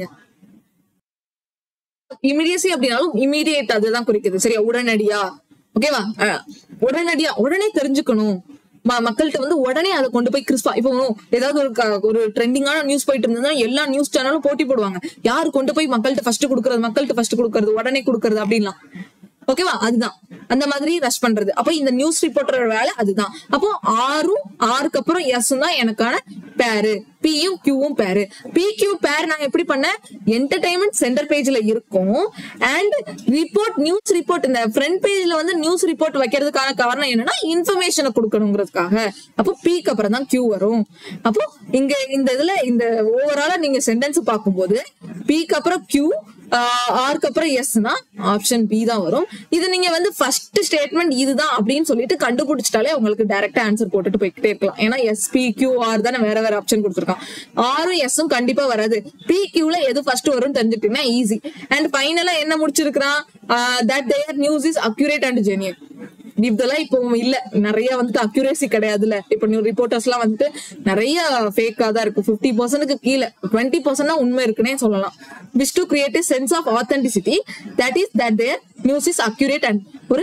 இமீடியசி அப்படின்னாலும் இமீடியேட் அதுதான் குறிக்குது, சரியா? உடனடியா. ஓகேவா, உடனடியா, உடனே தெரிஞ்சுக்கணும், மக்கள்கிட்ட வந்து உடனே அதை கொண்டு போய் கிறிஸ்பா. இப்போ ஏதாவது ஒரு ஒரு ட்ரெண்டிங்கான நியூஸ் போயிட்டு இருந்ததுன்னா எல்லா நியூஸ் சேனலும் போட்டி போடுவாங்க, யாரு கொண்டு போய் மக்கள்கிட்ட ஃபர்ஸ்ட் கொடுக்கறது, மக்கள்கிட்ட ஃபர்ஸ்ட் கொடுக்கறது, உடனே கொடுக்கறது அப்படின்லாம். ஓகேவா, அதுதான் அந்த மாதிரி ரஷ் பண்றது. அப்போ இந்த நியூஸ் ரிப்போர்ட்டரோட வேலை அதுதான். அப்போ ஆறும் ஆறுக்கு அப்புறம் எஸ் தான் எனக்கான பேரு, பியும் கியூவும் பேரு. பி கியூ பேர் நான் எப்படி பண்ணேன், என்டர்டைன்மெண்ட் சென்டர் பேஜ்ல இருக்கும் அண்ட் ரிப்போர்ட் நியூஸ் ரிப்போர்ட் இந்த ஃப்ரண்ட் பேஜ்ல வந்து நியூஸ் ரிப்போர்ட் வைக்கிறதுக்கான காரணம் என்னன்னா இன்ஃபர்மேஷனை கொடுக்கணுங்கிறதுக்காக. அப்போ பிக்கு அப்புறம் தான் கியூ வரும். அப்போ இங்க இந்த இதுல இந்த ஓவராலா நீங்க சென்டென்ஸ் பார்க்கும்போது பிக்கு அப்புறம் கியூ, ஆருக்கு அப்புறம் எஸ்னா ஆப்ஷன் பி தான் வரும். இது நீங்க வந்து ஃபர்ஸ்ட் ஸ்டேட்மெண்ட் இதுதான் அப்படின்னு சொல்லிட்டு கண்டுபிடிச்சிட்டாலே உங்களுக்கு டைரக்டா ஆன்சர் போட்டுட்டு போய்கிட்டே இருக்கலாம். ஏன்னா எஸ் பி கியூ ஆர் தானே வேற வேற ஆப்ஷன் கொடுத்துருக்கான். ஆரும் எஸ்ஸும் கண்டிப்பா வராது. பி கியூல எது ஃபர்ஸ்ட் வரும்னு தெரிஞ்சுக்கிட்டீங்கன்னா ஈஸி. அண்ட் ஃபைனலா என்ன முடிச்சிருக்கான், that their news is accurate and genuine. இதெல்லாம் இப்போ இல்ல, நிறைய வந்துட்டு அக்யூரேசி கிடையாதுல. இப்ப நியூ ரிப்போர்ட்டர்ஸ் எல்லாம் வந்துட்டு நிறைய ஃபேக்கா தான் இருக்கு. பிப்டி பர்சன்ட்க்கு கீழே டுவெண்ட்டி பர்சன்ட் தான் உண்மை இருக்குன்னே சொல்லலாம். wish to create a sense of authenticity, that is that their news is accurate and ஒரு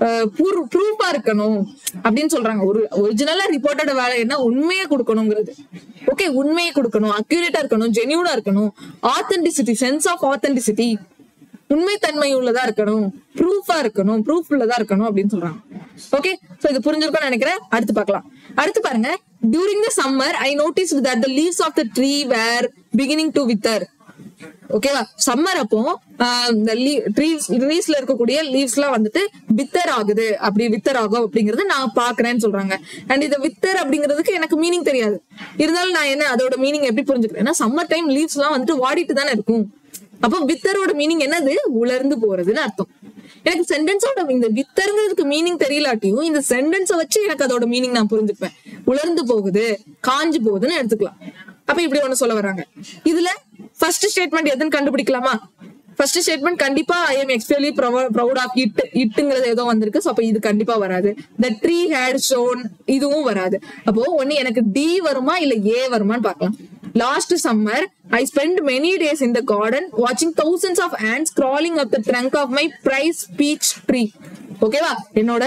ப்ரூஃபா இருக்கணும் அப்படின்னு சொல்றாங்க. ஒரு ஒரிஜினலா ரிப்போர்ட்டோட வேலை என்ன, உண்மையை கொடுக்கணுங்கிறது. ஓகே, உண்மையை கொடுக்கணும், அக்யூரேட்டா இருக்கணும், ஜெனியூனா இருக்கணும், ஆத்தென்டிசிட்டி, சென்ஸ் ஆஃப் ஆத்தென்டிசிட்டி, உண்மை தன்மை உள்ளதா இருக்கணும், ப்ரூஃபா இருக்கணும், ப்ரூஃப் உள்ளதா இருக்கணும் அப்படின்னு சொல்றாங்க. ஓகே, சோ இது புரிஞ்சிருக்கும்னு நினைக்கிறேன். அடுத்து பார்க்கலாம். அடுத்து பாருங்க, during the summer I noticed that the leaves of the tree were beginning to wither. ஓகேவா, சம்மர் அப்போ இந்த ட்ரீஸ் ட்ரீஸ்ல இருக்கக்கூடிய லீவ்ஸ் எல்லாம் வந்துட்டு வித்தர் ஆகுது, அப்படி வித்தர் ஆகும் அப்படிங்கறது நான் பாக்குறேன்னு சொல்றாங்க. அண்ட் இந்த வித்தர் அப்படிங்கிறதுக்கு எனக்கு மீனிங் தெரியாது. இருந்தாலும் நான் என்ன அதோட மீனிங் எப்படி புரிஞ்சுக்கிறேன், சம்மர் டைம் லீவ்ஸ் எல்லாம் வந்துட்டு வாடிட்டு தானே இருக்கும். அப்போ வித்தரோட மீனிங் என்னது, உலர்ந்து போறதுன்னு அர்த்தம். எனக்கு சென்டென்ஸோட இந்த வித்தருங்கிறதுக்கு மீனிங் தெரியலாட்டியும் இந்த சென்டென்ஸை வச்சு எனக்கு அதோட மீனிங் நான் புரிஞ்சுப்பேன். உலர்ந்து போகுது, காஞ்சு போகுதுன்னு எடுத்துக்கலாம். அப்ப இப்படி ஒண்ணு சொல்ல வராங்க. இதுல ஃபர்ஸ்ட் ஸ்டேட்மெண்ட் எதுன்னு கண்டுபிடிக்கலாமா? ஃபர்ஸ்ட் ஸ்டேட்மெண்ட் கண்டிப்பா I am extremely proud of it, இட்டுங்கிறது ஏதோ வந்திருக்கு. சோ அப்ப இது கண்டிப்பா வராது. த ட்ரீ ஹேட் ஷோன், இதுவும் வராது. அப்போ ஒண்ணு எனக்கு டி வருமா இல்ல ஏ வருமான்னு பாக்கலாம். Last summer, I spent many days in the garden watching thousands of ants crawling up the trunk of my prize peach tree. ஓகேவா, என்னோட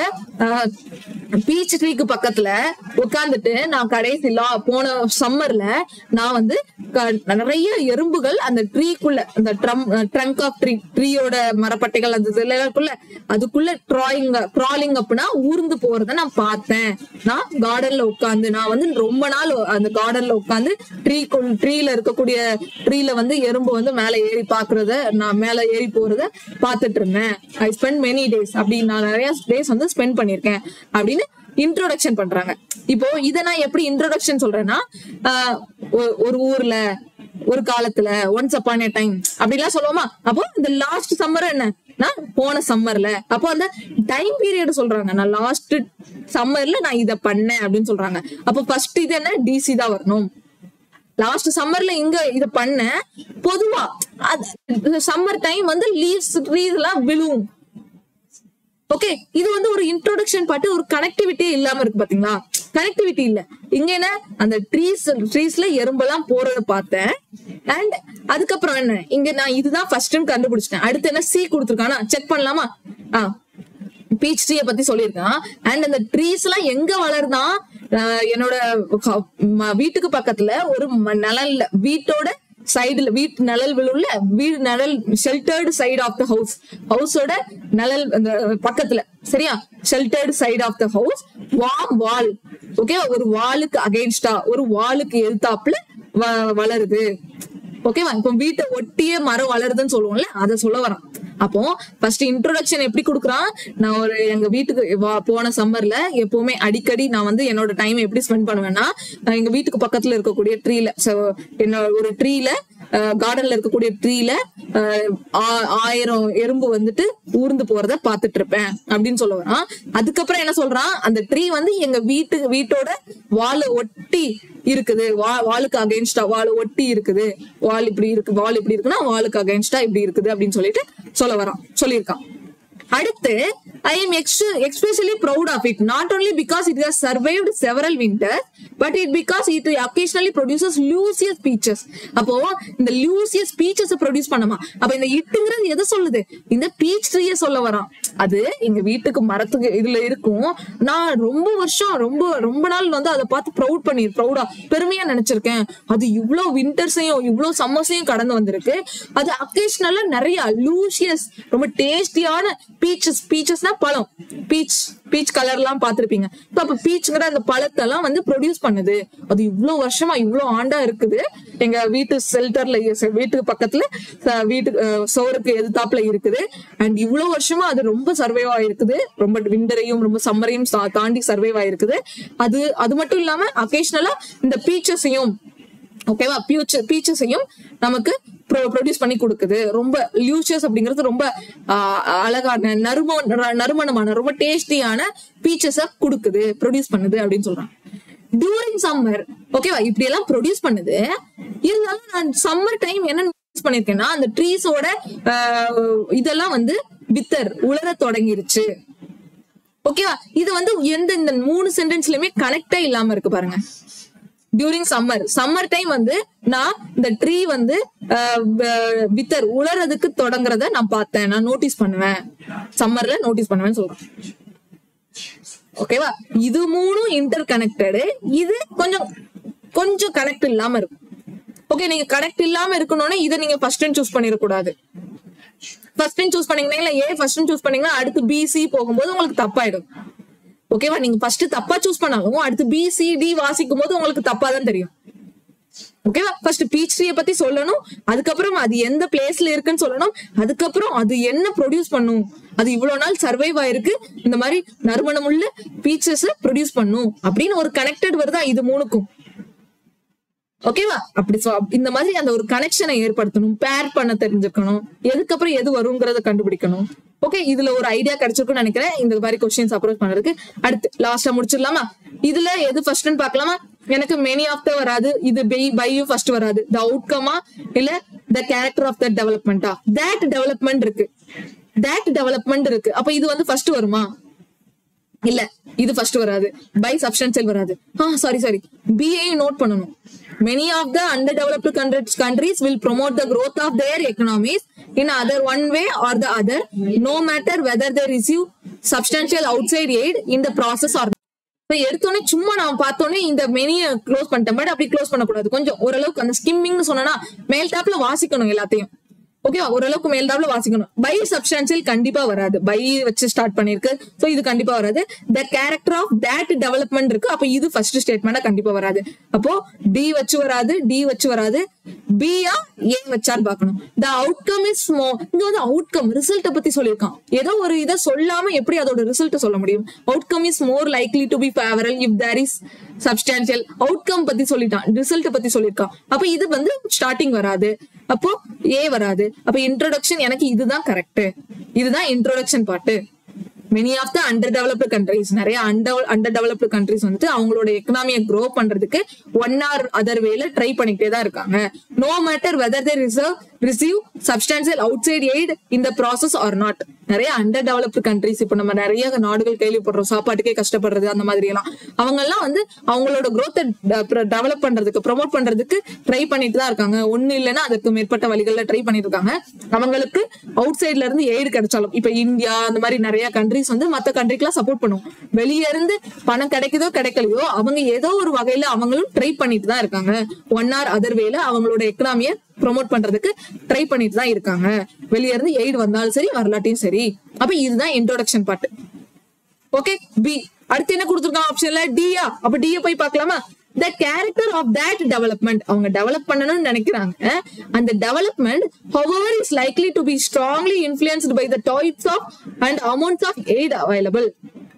பீச் ட்ரீக்கு பக்கத்துல உட்காந்துட்டு நான் கடைசில போன சம்மர்ல நான் வந்து நிறைய எறும்புகள் அந்த ட்ரீக்குள்ள, அந்த ட்ரங்க் ஆஃப் ட்ரீ ட்ரீயோட மரப்பட்டைகள் அந்த இதுக்குள்ள அதுக்குள்ள ட்ராயிங் க்ராலிங் அப்படின்னா ஊர்ந்து போறத நான் பார்த்தேன். நான் கார்டன்ல உட்காந்து நான் வந்து ரொம்ப நாள் அந்த கார்டன்ல உட்காந்து ட்ரீக்குள் ட்ரீல இருக்கக்கூடிய ட்ரீல வந்து எறும்பு வந்து மேல ஏறி பாக்குறத, நான் மேல ஏறி போறத பாத்துட்டு இருந்தேன். ஐ ஸ்பெண்ட் மெனி டேஸ், அப்படி நான் நிறைய டேஸ் வந்து ஸ்பெண்ட் பண்ணிருக்கேன் அப்படின்னு இன்ட்ரோடக்ஷன் பண்றாங்க. இப்போ இத நான் எப்படி இன்ட்ரோடக்ஷன் சொல்றேன்னா, ஒரு ஊர்ல ஒரு காலத்துல ஒன்ஸ் அப்பான் எ டைம் அப்படிலாம் சொல்லுவோமா. அப்போ இந்த லாஸ்ட் சம்மர் என்ன, நான் போன சம்மர்ல, அப்போ அந்த டைம் பீரியட் சொல்றாங்க. நான் லாஸ்ட் சம்மர்ல நான் இத பண்ணேன் அப்படின்னு சொல்றாங்க. அப்போ ஃபர்ஸ்ட் இது என்ன, டிசி தான் வரணும். லாஸ்ட் சம்மர்ல இங்க இத பண்ண, பொதுவா சம்மர் டைம் வந்து லீவ்ஸ் ட்ரீஸ் எல்லாம் விழும். ஓகே, இது வந்து ஒரு இன்ட்ரோடக்ஷன் பாட்டு, ஒரு கனெக்டிவிட்டி இல்லாம இருக்கு பாத்தீங்களா. கனெக்டிவிட்டி இல்ல இங்க. என்ன, அந்த ட்ரீஸ் ட்ரீஸ்ல எறும்பெல்லாம் போறத பார்த்தேன். அண்ட் அதுக்கப்புறம் என்ன, இங்க நான் இதுதான் ஃபர்ஸ்ட் டைம் கண்டுபிடிச்சிட்டேன். அடுத்து என்ன சி கொடுத்துருக்கானா, செக் பண்ணலாமா. ஆஹ் பீச் ட்ரீய பத்தி சொல்லியிருக்கான். அண்ட் அந்த ட்ரீஸ் எல்லாம் எங்க வளருதான், என்னோட வீட்டுக்கு பக்கத்துல ஒரு நிழல்ல, வீட்டோட சைடுல, வீட்டு நிழல் விழுல, வீடு நிழல் sheltered side of the house, ஹவுஸோட நிழல் அந்த பக்கத்துல, சரியா, sheltered side of the house, warm wall. Okay, ஒரு வாலுக்கு அகைன்ஸ்டா, ஒரு வாலுக்கு எதிர்த்தாப்புல வளருது. ஓகேவா, இப்போ வீட்டை ஒட்டியே மரம் வளருதுன்னு சொல்லுவோம்ல, அதை சொல்ல வரான். அப்போ ஃபர்ஸ்ட் இன்ட்ரோடக்ஷன் எப்படி கொடுக்குறான், நான் ஒரு எங்க வீட்டுக்கு போன சம்மர்ல எப்பவுமே அடிக்கடி நான் வந்து என்னோட டைம் எப்படி ஸ்பெண்ட் பண்ணுவேன்னா, எங்க வீட்டுக்கு பக்கத்துல இருக்கக்கூடிய ட்ரீல, என்னோட ஒரு ட்ரீல, கார்டன்ல இருக்கக்கூடிய ட்ரீல ஆயிரம் எறும்பு வந்துட்டு ஊர்ந்து போறத பாத்துட்டு இருப்பேன் அப்படின்னு சொல்ல வரான். அதுக்கப்புறம் என்ன சொல்றான், அந்த ட்ரீ வந்து எங்க வீட்டு வீட்டோட வாலை ஒட்டி இருக்குது, வாலுக்கு அகைன்ஸ்டா வால் ஒட்டி இருக்குது, வால் இப்படி இருக்கு, வால் இப்படி இருக்குன்னா வாலுக்கு அகைன்ஸ்டா இப்படி இருக்குது அப்படின்னு சொல்லிட்டு சொல்ல வரான், சொல்லியிருக்கான். அடுத்து, I am especially proud of it, not only because it has survived several winters, but it because it occasionally produces luscious peaches. அப்போ இந்த luscious peaches ப்ரொடியூஸ் பண்ணுமா. அப்ப இந்த இட்டுங்கிறது எதை சொல்லுது, இந்த பீச் ட்ரீய சொல்ல வரான். அது எங்க வீட்டுக்கு மரத்துக்கு இதுல இருக்கும். நான் ரொம்ப வருஷம் ரொம்ப ரொம்ப நாள் வந்து அதை பார்த்து ப்ரௌட் பண்ணி ப்ரௌடா பெருமையா நினைச்சிருக்கேன். அது இவ்வளவு விண்டர்ஸையும் இவ்வளவு சம்மர்ஸையும் கடந்து வந்திருக்கு. அது அக்கேஷனலா நிறைய லூசியஸ் ரொம்ப டேஸ்டியான பீச்சஸ் பீச்சஸ்னா பழம், பீச் பீச் கலர் எல்லாம் பாத்திருப்பீங்க. அப்ப பீச்சுங்கிற அந்த பழத்தை எல்லாம் வந்து ப்ரொடியூஸ் பண்ணுது. அது இவ்வளவு வருஷமா இவ்வளவு ஆண்டா இருக்குது, எங்க வீட்டு ஷெல்டர்ல வீட்டுக்கு பக்கத்துல வீட்டு சோருக்கு எதிர்த்தாப்புல இருக்குது. அண்ட் இவ்வளவு வருஷமா அது ரொம்ப சர்வைவ் ஆயிருக்குது, ரொம்ப விண்டரையும் ரொம்ப சம்மரையும் தாண்டி சர்வைவ் ஆயிருக்குது. அது அது மட்டும் இல்லாம அகேஷனலா இந்த பீச்சஸையும் ஓகேவா பீச்ச பீச்சஸையும் நமக்கு ப்ரொடியூஸ் பண்ணி கொடுக்குது. ரொம்ப லியூஷியஸ் அப்படிங்கிறது ரொம்ப அழகான நறும நறுமணமான ரொம்ப டேஸ்டியான பீச்சஸ கொடுக்குது, ப்ரொடியூஸ் பண்ணுது அப்படின்னு சொல்றாங்க. டியூரிங் சம்மர் ஓகேவா இப்படி எல்லாம் ப்ரொடியூஸ் பண்ணுது. இருந்தாலும் நான் சம்மர் டைம் என்ன நோட்டீஸ் பண்ணிருக்கேன்னா அந்த ட்ரீஸோட இதெல்லாம் வந்து பித்தர் உலர தொடங்கிருச்சு. ஓகேவா இது வந்து எந்த இந்த மூணு சென்டென்ஸ்லயுமே கனெக்டே இல்லாம இருக்கு பாருங்க. டியூரிங் சம்மர் சம்மர் டைம் வந்து நான் இந்த ட்ரீ வந்து வித்தர் உலறதுக்கு தொடங்குறத நான் பார்த்தேன், நான் நோட்டீஸ் பண்ணுவேன், சம்மர்ல நோட்டீஸ் பண்ணுவேன்னு சொல்றேன். ஓகேவா இது மூணும் இன்டர் கனெக்டடு. இது கொஞ்சம் கொஞ்சம் கனெக்ட் இல்லாம இருக்கும். ஓகே நீங்க கனெக்ட் இல்லாம இருக்கணும்னா இதை நீங்க ஃபர்ஸ்ட் டைம் சூஸ் பண்ணிடக்கூடாது. ஃபர்ஸ்ட் டைம் சூஸ் பண்ணீங்கன்னா ஏ ஃபர்ஸ்ட் டைம் சூஸ் பண்ணீங்கன்னா அடுத்து பி சி போகும்போது உங்களுக்கு தப்பாயிடும். ஓகேவா நீங்க ஃபர்ஸ்ட் தப்பா சூஸ் பண்ணாலும் அடுத்து பி சி டி வாசிக்கும் போது உங்களுக்கு தப்பா தான் தெரியும். ஓகேவா ஃபர்ஸ்ட் பீச் ட்ரீயை பத்தி சொல்லணும், அதுக்கப்புறம் அது எந்த பிளேஸ்ல இருக்குன்னு சொல்லணும், அதுக்கப்புறம் அது என்ன ப்ரொடியூஸ் பண்ணும், அது இவ்வளவு நாள் சர்வைவ் ஆயிருக்கு, இந்த மாதிரி நறுமணமுள்ள பீச்சஸ் ப்ரொடியூஸ் பண்ணும் அப்படின்னு ஒரு கனெக்டட் வருதா இது மூணுக்கும். ஓகேவா அப்படி இந்த மாதிரி அந்த ஒரு கனெக்ஷனை ஏற்படுத்தணும், பேர் பண்ண தெரிஞ்சுக்கணும், எதுக்கப்புறம் எது வருங்கிறத கண்டுபிடிக்கணும். ஓகே இதுல ஒரு ஐடியா கிடைச்சிருக்குன்னு நினைக்கிறேன் இந்த மாதிரி கொஸ்டின்ஸ் அப்ரோச் பண்றதுக்கு. அடுத்து லாஸ்டா முடிச்சிடலாமா? இதுல எது ஃபர்ஸ்ட்னு பாக்கலாமா? எனக்கு மெனி ஆஃப் த வராது, இது பை பையும் ஃபர்ஸ்ட் வராது. த அவுட்கமா இல்ல த கேரக்டர் ஆஃப் த டெவலப்மெண்டா? தட் டெவலப்மெண்ட் இருக்கு, தட் டெவலப்மெண்ட் இருக்கு. அப்ப இது வந்து ஃபர்ஸ்ட் வருமா? இல்ல இது ஃபர்ஸ்ட் வராது. பை சப்ஸ்டன்ஷியல் வராது. ஆஹ் சாரி சாரி பிஏயும் நோட் பண்ணணும். Many of the underdeveloped countries will promote the growth of their economies in either one way or the other, no matter whether they receive substantial outside aid in the process or not. எடுத்தோடனே சும்மா நான் பார்த்தோன்னே இந்த மெனியை close பண்ணிட்டேன். But அப்படி close பண்ணக்கூடாது. கொஞ்சம் ஓரளவுக்கு அந்த ஸ்கிம்மிங்னு சொன்னா மேல் டாப்ல வாசிக்கணும் எல்லாத்தையும். ஓகே ஓரளவுக்கு மேல் டாப்ல வாசிக்கணும். பை சப்ஸ்டான்சியல் கண்டிப்பா வராது, பை வச்சு ஸ்டார்ட் பண்ணிருக்கு. சோ இது கண்டிப்பா வராது. The character of that development இருக்கு, அப்ப இது ஃபர்ஸ்ட் ஸ்டேட்மெண்டா கண்டிப்பா வராது. அப்போ டி வச்சு வராது, டி வச்சு வராது, பியா ஏ வச்சார் பாக்கணும். த அவுட்கம் இஸ் ஸ்மோ. இங்க வந்து அவுட்கம் ரிசல்ட்ட பத்தி சொல்லியிருக்கான். ஏதோ ஒரு இதை சொல்லாம எப்படி அதோட ரிசல்ட் சொல்ல முடியும்? Outcome is more likely to be favourable if there is substantial. Outcome பத்தி சொல்லிட்டான், ரிசல்ட் பத்தி சொல்லியிருக்கான். அப்ப இது வந்து ஸ்டார்டிங் வராது, அப்போ ஏ வராது. அப்ப இன்ட்ரோடக்ஷன் எனக்கு இதுதான் கரெக்ட், இதுதான் introduction part. Many of the underdeveloped countries, நிறைய அண்டர் அண்டர் டெவலப்டு கண்ட்ரிஸ் வந்துட்டு அவங்களோட எக்கனாமியை க்ரோ பண்றதுக்கு ஒன் ஆர் அதர் வேல ட்ரை பண்ணிக்கிட்டே தான் இருக்காங்க. No matter whether they reserve receive substantial outside aid in the process or not. நிறைய அண்டர் டெவலப்டு கண்ட்ரிஸ் இப்ப நம்ம நிறைய நாடுகள் கேள்விப்படுறோம், சாப்பாட்டுக்கே கஷ்டப்படுறது அந்த மாதிரி எல்லாம். அவங்க எல்லாம் வந்து அவங்களோட growth டெவலப் பண்றதுக்கு ப்ரொமோட் பண்றதுக்கு ட்ரை பண்ணிட்டு தான் இருக்காங்க. ஒண்ணு இல்லைன்னா அதுக்கு மேற்பட்ட வழிகள்ல ட்ரை பண்ணிட்டு இருக்காங்க. அவங்களுக்கு அவுட் சைட்ல இருந்து எய்டு கிடைச்சாலும் இப்ப இந்தியா அந்த மாதிரி நிறைய கண்ட்ரிஸ் வந்து மத்த கண்ட்ரிக்கெல்லாம் சப்போர்ட் பண்ணும். வெளியே இருந்து பணம் கிடைக்குதோ கிடைக்கலையோ அவங்க ஏதோ ஒரு வகையில அவங்களும் ட்ரை பண்ணிட்டு தான் இருக்காங்க. ஒன் ஆர் அதர் வேல அவங்களோட எக்கனாமியை ப்ரொமோட் பண்றதுக்கு ட்ரை பண்ணிட்டு தான் இருக்காங்க. வெளியே இருந்து எய்டு வந்தாலும் சரி வரலாட்டையும் சரி. அப்ப இதுதான் இன்ட்ரோடக்ஷன் பார்ட். ஓகே பி அடுத்து என்ன கொடுத்துருக்காங்க ஆப்ஷன்ல? டியா. அப்ப டிய போய் பார்க்கலாமா? The character of that development, அவங்க டெவலப் பண்ணணும்னு நினைக்கிறாங்க. அந்த development however is likely to be strongly influenced by the types of and amounts of aid available.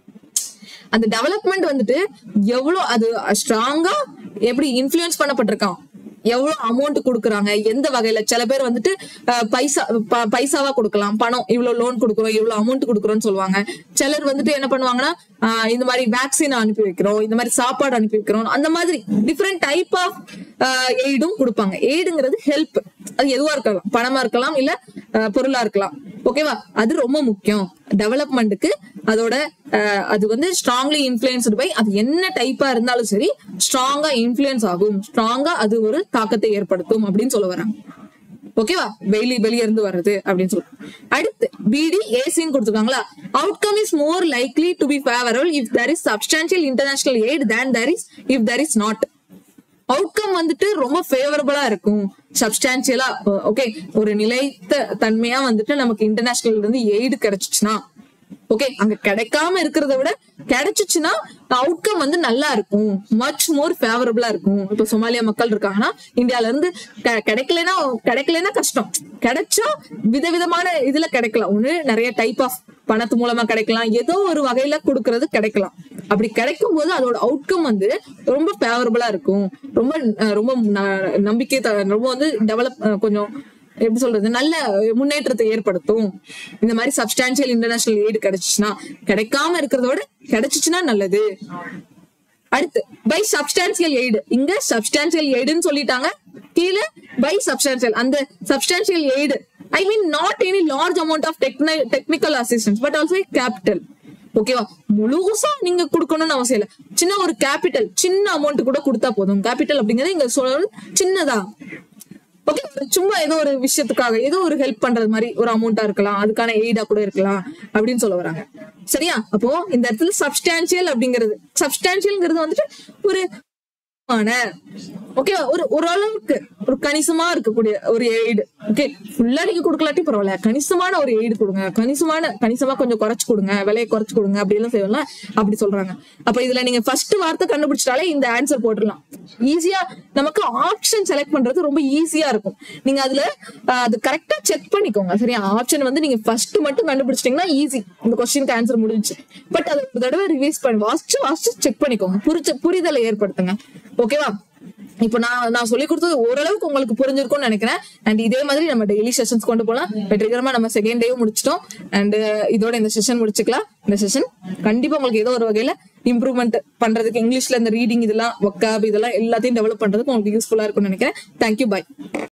அந்த டெவலப்மெண்ட் வந்துட்டு எவ்வளவு அது ஸ்ட்ராங்கா எப்படி இன்ஃப்ளூயன்ஸ் பண்ணப்பட்டிருக்கான், எவ்வளவு அமௌண்ட் கொடுக்குறாங்க, எந்த வகையில. சில பேர் வந்துட்டு பைசா பைசாவா கொடுக்கலாம், பணம் இவ்வளவு லோன் கொடுக்குறோம் இவ்வளவு அமௌண்ட் கொடுக்குறோம்னு சொல்லுவாங்க. சிலர் வந்துட்டு என்ன பண்ணுவாங்கன்னா இந்த மாதிரி வேக்சின் அனுப்பி வைக்கிறோம், இந்த மாதிரி சாப்பாடு அனுப்பி வைக்கிறோம், அந்த மாதிரி டிஃப்ரெண்ட் டைப் ஆஃப் எய்டும் கொடுப்பாங்க. எய்டுங்கிறது ஹெல்ப், அது எதுவா இருக்கலாம், பணமா இருக்கலாம் இல்ல பொருளா இருக்கலாம். ஓகேவா அது ரொம்ப முக்கியம் டெவலப்மெண்ட்டுக்கு. அதோட அது வந்து ஸ்ட்ராங்லி இன்ஃப்ளூயன்ஸ்டு பை, அது என்ன டைப்பா இருந்தாலும் சரி ஸ்ட்ராங்கா இன்ஃப்ளூயன்ஸ் ஆகும், ஸ்ட்ராங்கா அது ஒரு தாக்கத்தை ஏற்படுத்தும் அப்படின்னு சொல்ல வராங்க. ஓகேவா வெளி வெளிய இருந்து வர்றது அப்படின்னு சொல்லுவாங்க. அடுத்து பிடி ஏசின்னு கொடுத்துருக்காங்களா? Outcome is more likely to be favourable if there is substantial international aid than there is if there is not. Outcome வந்துட்டு ரொம்ப ஃபேவரபிளா இருக்கும், சப்ஸ்டான்சியலா. ஓகே, ஒரு நிலைத்த தன்மையா வந்துட்டு நமக்கு இன்டர்நேஷனல் இருந்து எய்டு கிடைச்சிச்சுன்னா, ஓகே, அங்க கிடைக்காம இருக்கிறத விட கிடைச்சிச்சுன்னா அவுட்கம் வந்து நல்லா இருக்கும், மச் மோர் ஃபேவரபிளா இருக்கும். இப்ப சொமாலியா மக்கள் இருக்காங்கன்னா இந்தியால இருந்து கிடைக்கலன்னா கிடைக்கலன்னா கஷ்டம், கிடைச்சா விதவிதமான இதுல கிடைக்கலாம். ஒண்ணு நிறைய டைப் ஆஃப் பணத்து மூலமா கிடைக்கலாம், ஏதோ ஒரு வகையில கொடுக்கறது கிடைக்கலாம். அப்படி கிடைக்கும் போது அதோட அவுட்கம் வந்து ரொம்ப ஃபேவரபிளா இருக்கும், ரொம்ப ரொம்ப நம்பிக்கை, ரொம்ப வந்து டெவலப், கொஞ்சம் எப்படி சொல்றது, நல்ல முன்னேற்றத்தை ஏற்படுத்தும். இந்த மாதிரி சப்ஸ்டான்சியல் இன்டர்நேஷனல் எய்டு கிடைச்சிச்சுன்னா, கிடைக்காம இருக்கிறத விட கிடைச்சிச்சுன்னா நல்லது. அடுத்து பை சப்ஸ்டான்சியல் எய்டு. இங்க சப்ஸ்டான்சியல் எய்டுன்னு சொல்லிட்டாங்க, கீழே பை சப்ஸ்டான்சியல். அந்த substantial aid I mean not any large amount of technical assistance but also capital. ஓகேவா, முழுசா நீங்க கொடுக்கணும்னு அவசியம் இல்லை, சின்ன ஒரு கேபிட்டல், சின்ன அமௌண்ட் கூட கொடுத்தா போதும். கேபிட்டல் அப்படிங்கிறது இங்க சொல்ல சின்னதா, ஓகே, சும்மா ஏதோ ஒரு விஷயத்துக்காக ஏதோ ஒரு ஹெல்ப் பண்றது மாதிரி ஒரு அமௌண்டா இருக்கலாம், அதுக்கான எய்டா கூட இருக்கலாம் அப்படின்னு சொல்ல வராங்க. சரியா? அப்போ இந்த இடத்துல சப்ஸ்டான்சியல் அப்படிங்கிறது, சப்ஸ்டான்சியல்ங்கிறது வந்துட்டு ஒரு ஓகே, ஒரு ஓரளவுக்கு ஒரு கணிசமா இருக்கக்கூடிய ஒரு எய்டு. ஓகே, ஃபுல்லா நீங்க கொடுக்கலாட்டி பரவாயில்ல, கணிசமான ஒரு எய்டு கொடுங்க, கணிசமான கணிசமா கொஞ்சம் குறைச்சு கொடுங்க, விலையை குறைச்சு கொடுங்க அப்படி எல்லாம் செய்யலாம், அப்படி சொல்றாங்க. அப்ப இதுல நீங்க ஃபர்ஸ்ட் வார்த்தை கண்டுபிடிச்சிட்டாலே இந்த ஆன்சர் போட்டுடலாம். ஈஸியா நமக்கு ஆப்ஷன் செலக்ட் பண்றது ரொம்ப ஈஸியா இருக்கும். நீங்க அதுல அது கரெக்டா செக் பண்ணிக்கோங்க. சரியா? ஆப்ஷன் வந்து நீங்க ஃபர்ஸ்ட் மட்டும் கண்டுபிடிச்சிட்டீங்கன்னா ஈஸி, இந்த கொஸ்டினுக்கு ஆன்சர் முடிஞ்சு. பட் அது ஒரு தடவை ரிவைஸ் பண்ணி வாசிச்சு வாசிச்சு செக் பண்ணிக்கோங்க, புரிச்ச புரிதலை ஏற்படுத்துங்க. ஓகேவா? இப்போ நான் நான் சொல்லி கொடுத்தது ஓரளவுக்கு உங்களுக்கு புரிஞ்சிருக்கும்னு நினைக்கிறேன். அண்ட் இதே மாதிரி நம்ம டெய்லி செஷன்ஸ் கொண்டு போகலாம். வெற்றிகரமா நம்ம செகண்ட் டேவும் முடிச்சிட்டோம். அண்ட் இதோட இந்த செஷன் முடிச்சுக்கலாம். இந்த செஷன் கண்டிப்பா உங்களுக்கு ஏதோ ஒரு வகையில இம்ப்ரூவ்மெண்ட் பண்றதுக்கு, இங்கிலீஷ்ல இந்த ரீடிங் இதெல்லாம், வொக்காப் இதெல்லாம் எல்லாத்தையும் டெவலப் பண்றதுக்கு உங்களுக்கு யூஸ்ஃபுல்லா இருக்கும்னு நினைக்கிறேன். தேங்க்யூ, பாய்.